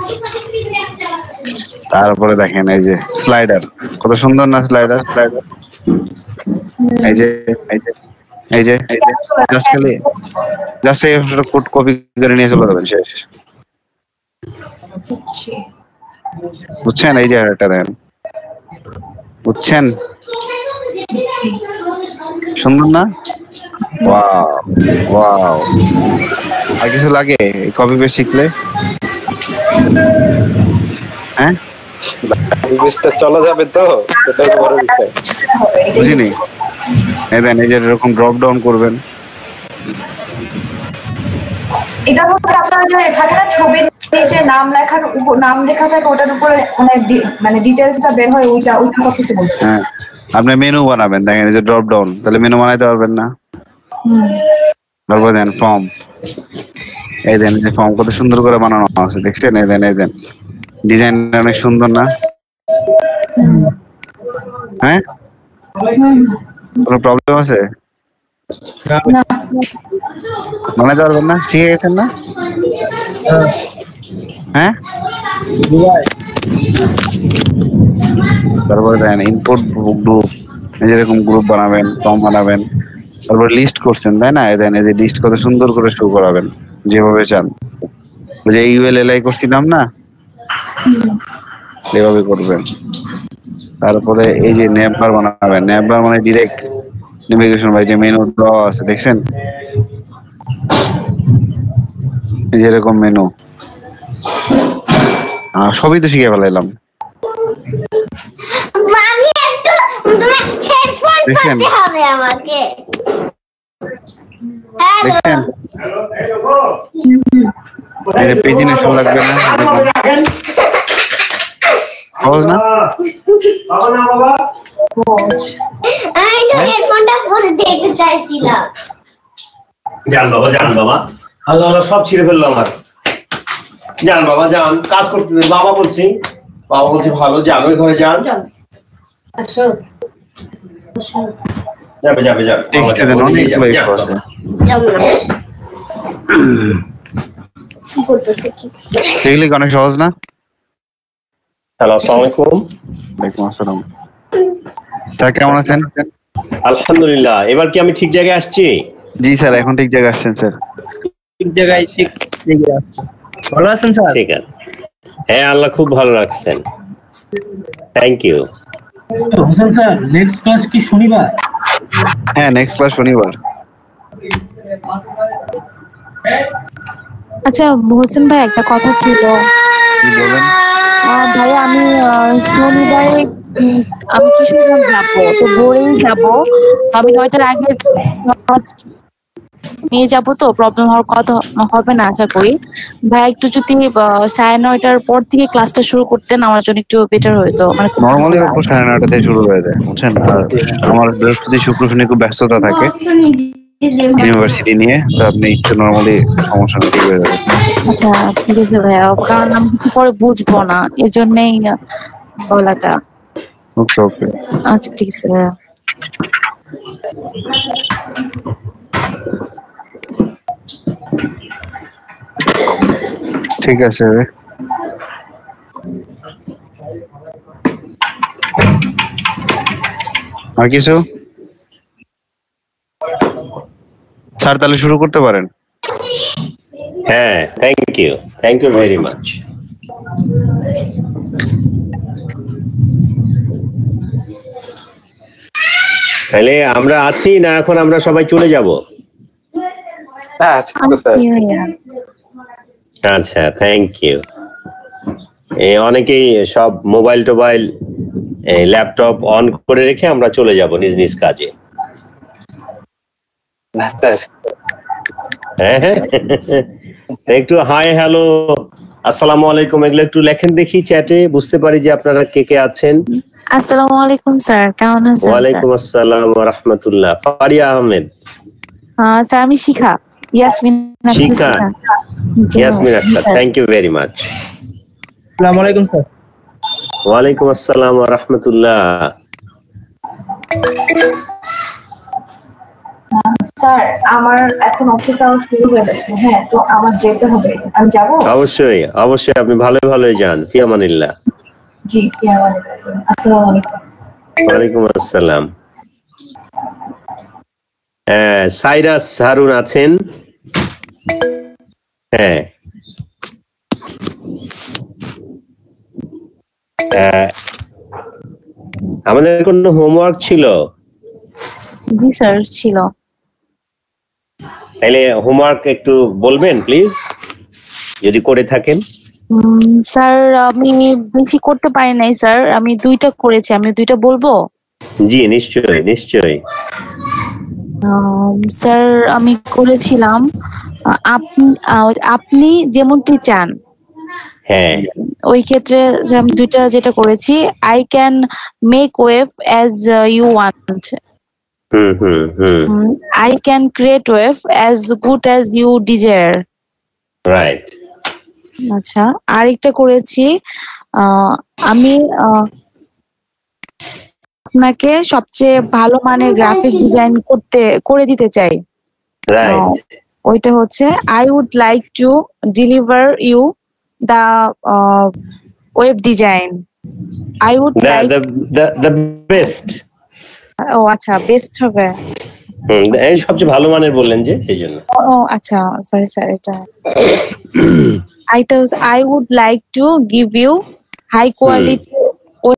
তারপরে দেখেন এই যে স্লাইডার, কত সুন্দর না স্লাইডার, এই যে জাস্ট খালি জাস্ট এই কোড কপি করে নিয়ে চলে যাবেন, শেষ। বুঝছেন? এই যে এটা দেখেন, বুঝছেন? সুন্দর না? ওয়াও ওয়াও, আর কিছু লাগে কপি পেস্ট শিখলে? হ্যাঁ চলা যাবে তো, সেটাই বড় বিষয়। বুঝিনি? এই দেন এই যে এরকম ড্রপ ডাউন করবেন, এটা হচ্ছে আপনারা যে থাকে না ছবি নিচে নাম লেখা থাকে ওটার উপরে মানে ডিটেইলসটা বের হয় ওইটা কথা কি বলছো? হ্যাঁ, আপনি মেনু বানাবেন, দেখেন এই যে ড্রপ ডাউন, তাহলে মেনু বানাইতে পারবেন না। তারপর দেন ফর্ম, এই দেন যে ফর্ম কত সুন্দর করে বানানো আছে দেখছেন, এই দেন ডিজাইন অনেক সুন্দর না? হ্যাঁ, কোনো প্রবলেম আছে? বানাইতে পারবেন না? শিখে গেছেন না? হ্যাঁ, তারপরে দেন ইনপুট গ্রুপ, যেরকম গ্রুপ বানাবেন, ফর্ম বানাবেন, তারপর লিস্ট করছেন তাই না? দেন এই যে লিস্ট কত সুন্দর করে শো করাবেন যেভাবে চান। যে ইউএল এলআই করছিলাম না, এভাবে করবেন। তারপরে এই যে নেভবার বানাবেন, নেভবার মানে ডিরেক্ট নেভিগেশন বাই, যে মেনু দেওয়া আছে দেখছেন, যেরকম মেনু সবই তো শিখে ফেলাইলাম। দেখছেন পেজিনেশন লাগবে না, সহজ না? জান বাবা আল্লাহ সব ছিঁড়ে ফেললো আমার। যান বাবা যান, কাজ করতে দেন। বাবা বলছি ভালো, যান ওই ঘরে যান। যাবে সেগুলি অনেক সহজ না? হ্যালো, আসসালামু আলাইকুম। ওয়ালাইকুম আসসালাম। স্যার কেমন আছেন? আলহামদুলিল্লাহ। এবার কি আমি ঠিক জায়গায় আসছি? জি স্যার, এখন ঠিক জায়গায় আসছেন স্যার। ঠিক জায়গায় ভালো আছেন স্যার? ঠিক আছে, হ্যাঁ আল্লাহ খুব ভালো রাখছেন, thank you. Hossain sir, next class কি শনিবার? হ্যাঁ, নেক্সট ক্লাস শনিবার। আচ্ছা হোসেন ভাই, একটা কথা ছিল। কি বলেন? ভাই আমি শনিবারে আমি কিশোরগঞ্জ যাবো, তো ভোরেই যাবো। আমি 9টার আগে নিয়ে যাবো, তো প্রবলেম হওয়ার কথা হবে না আশা করি। ভাই একটু যদি 9:30টার পর থেকে ক্লাসটা শুরু করতেন আমার জন্য একটু বেটার হতো। মানে নরমালি 9:30 থেকে শুরু হয়ে যায় বুঝছেন, আর আমার বৃহস্পতি শুক্র শনি খুব ব্যস্ততা থাকে ইউনিভার্সিটি নিয়ে, তো আপনি একটু নরমালি সমস্যা নেই, ঠিক হয়ে যাবে। আচ্ছা ঠিক আছে ভাইয়া, কারণ আমি কিছু পরে বুঝবো না, এজন্যই বলাটা। ওকে আচ্ছা ঠিক আছে ভাইয়া। ঠিক আছে। আর কিছু স্যার, তাহলে শুরু করতে পারেন। হ্যাঁ, থ্যাংক ইউ ভেরি মাচ। তাহলে আমরা আছি না, এখন আমরা সবাই চলে যাব? আচ্ছা, থ্যাংক ইউ। অনেকেই সব মোবাইল টোবাইল ল্যাপটপ অন করে রেখে আমরা চলে যাব নিজ নিজ কাজে। হ্যাঁ, একটু হাই হ্যালো আসসালামু আলাইকুম এগুলো একটু লেখেন দেখি চ্যাটে, বুঝতে পারি যে আপনারা কে কে আছেন। আসসালামু আলাইকুম স্যার, কেমন আছেন? ওয়ালাইকুম আসসালাম ওয়া রাহমাতুল্লাহ। ফারিয়া আহমেদ। স্যার আমি Shikha, Yasmin Akter. Thank you very much. আসসালামু আলাইকুম স্যার। ওয়ালাইকুম আসসালাম ওয়া রাহমাতুল্লাহ। স্যার আমার এখন অফিস আওয়ার শুরু হয়ে গেছে, হ্যাঁ তো আমার যেতে হবে, আমি যাবো? অবশ্যই আপনি ভালোই যান। ফি আমানিল্লাহ। জি, ফি আমানিল্লাহ। আসসালামু আলাইকুম। ওয়ালাইকুম আসসালাম। সাইরাস হারুন আছেন? হ্যাঁ, আমাদের কোনো হোমওয়ার্ক ছিল? জি স্যার ছিল। তাহলে হোমওয়ার্ক একটু বলবেন প্লিজ, যদি করে থাকেন। স্যার আমি বেশি করতে পারি নাই স্যার, আমি 2টা করেছি, আমি 2টা বলবো? জি নিশ্চয়ই। স্যার আমি করেছিলাম আপনি যেমনটি চান, হ্যাঁ ওই ক্ষেত্রে যে আমি দুইটা যেটা করেছি, I can make wave as you want, I can create wave as good as you desire. Right. আচ্ছা, আরেকটা করেছি, আমি আপনাকে সবচেয়ে ভালো মানের গ্রাফিক ডিজাইন করে দিতে চাই। রাইট। ওইটা হচ্ছে I would like to deliver you the web design. I would like the best. ও আচ্ছা, বেস্ট হবে। এই সবচেয়ে ভালো মানের বললেন যে, সেই জন্য। ও আচ্ছা, সরি স্যার, এটা I would like to give you high quality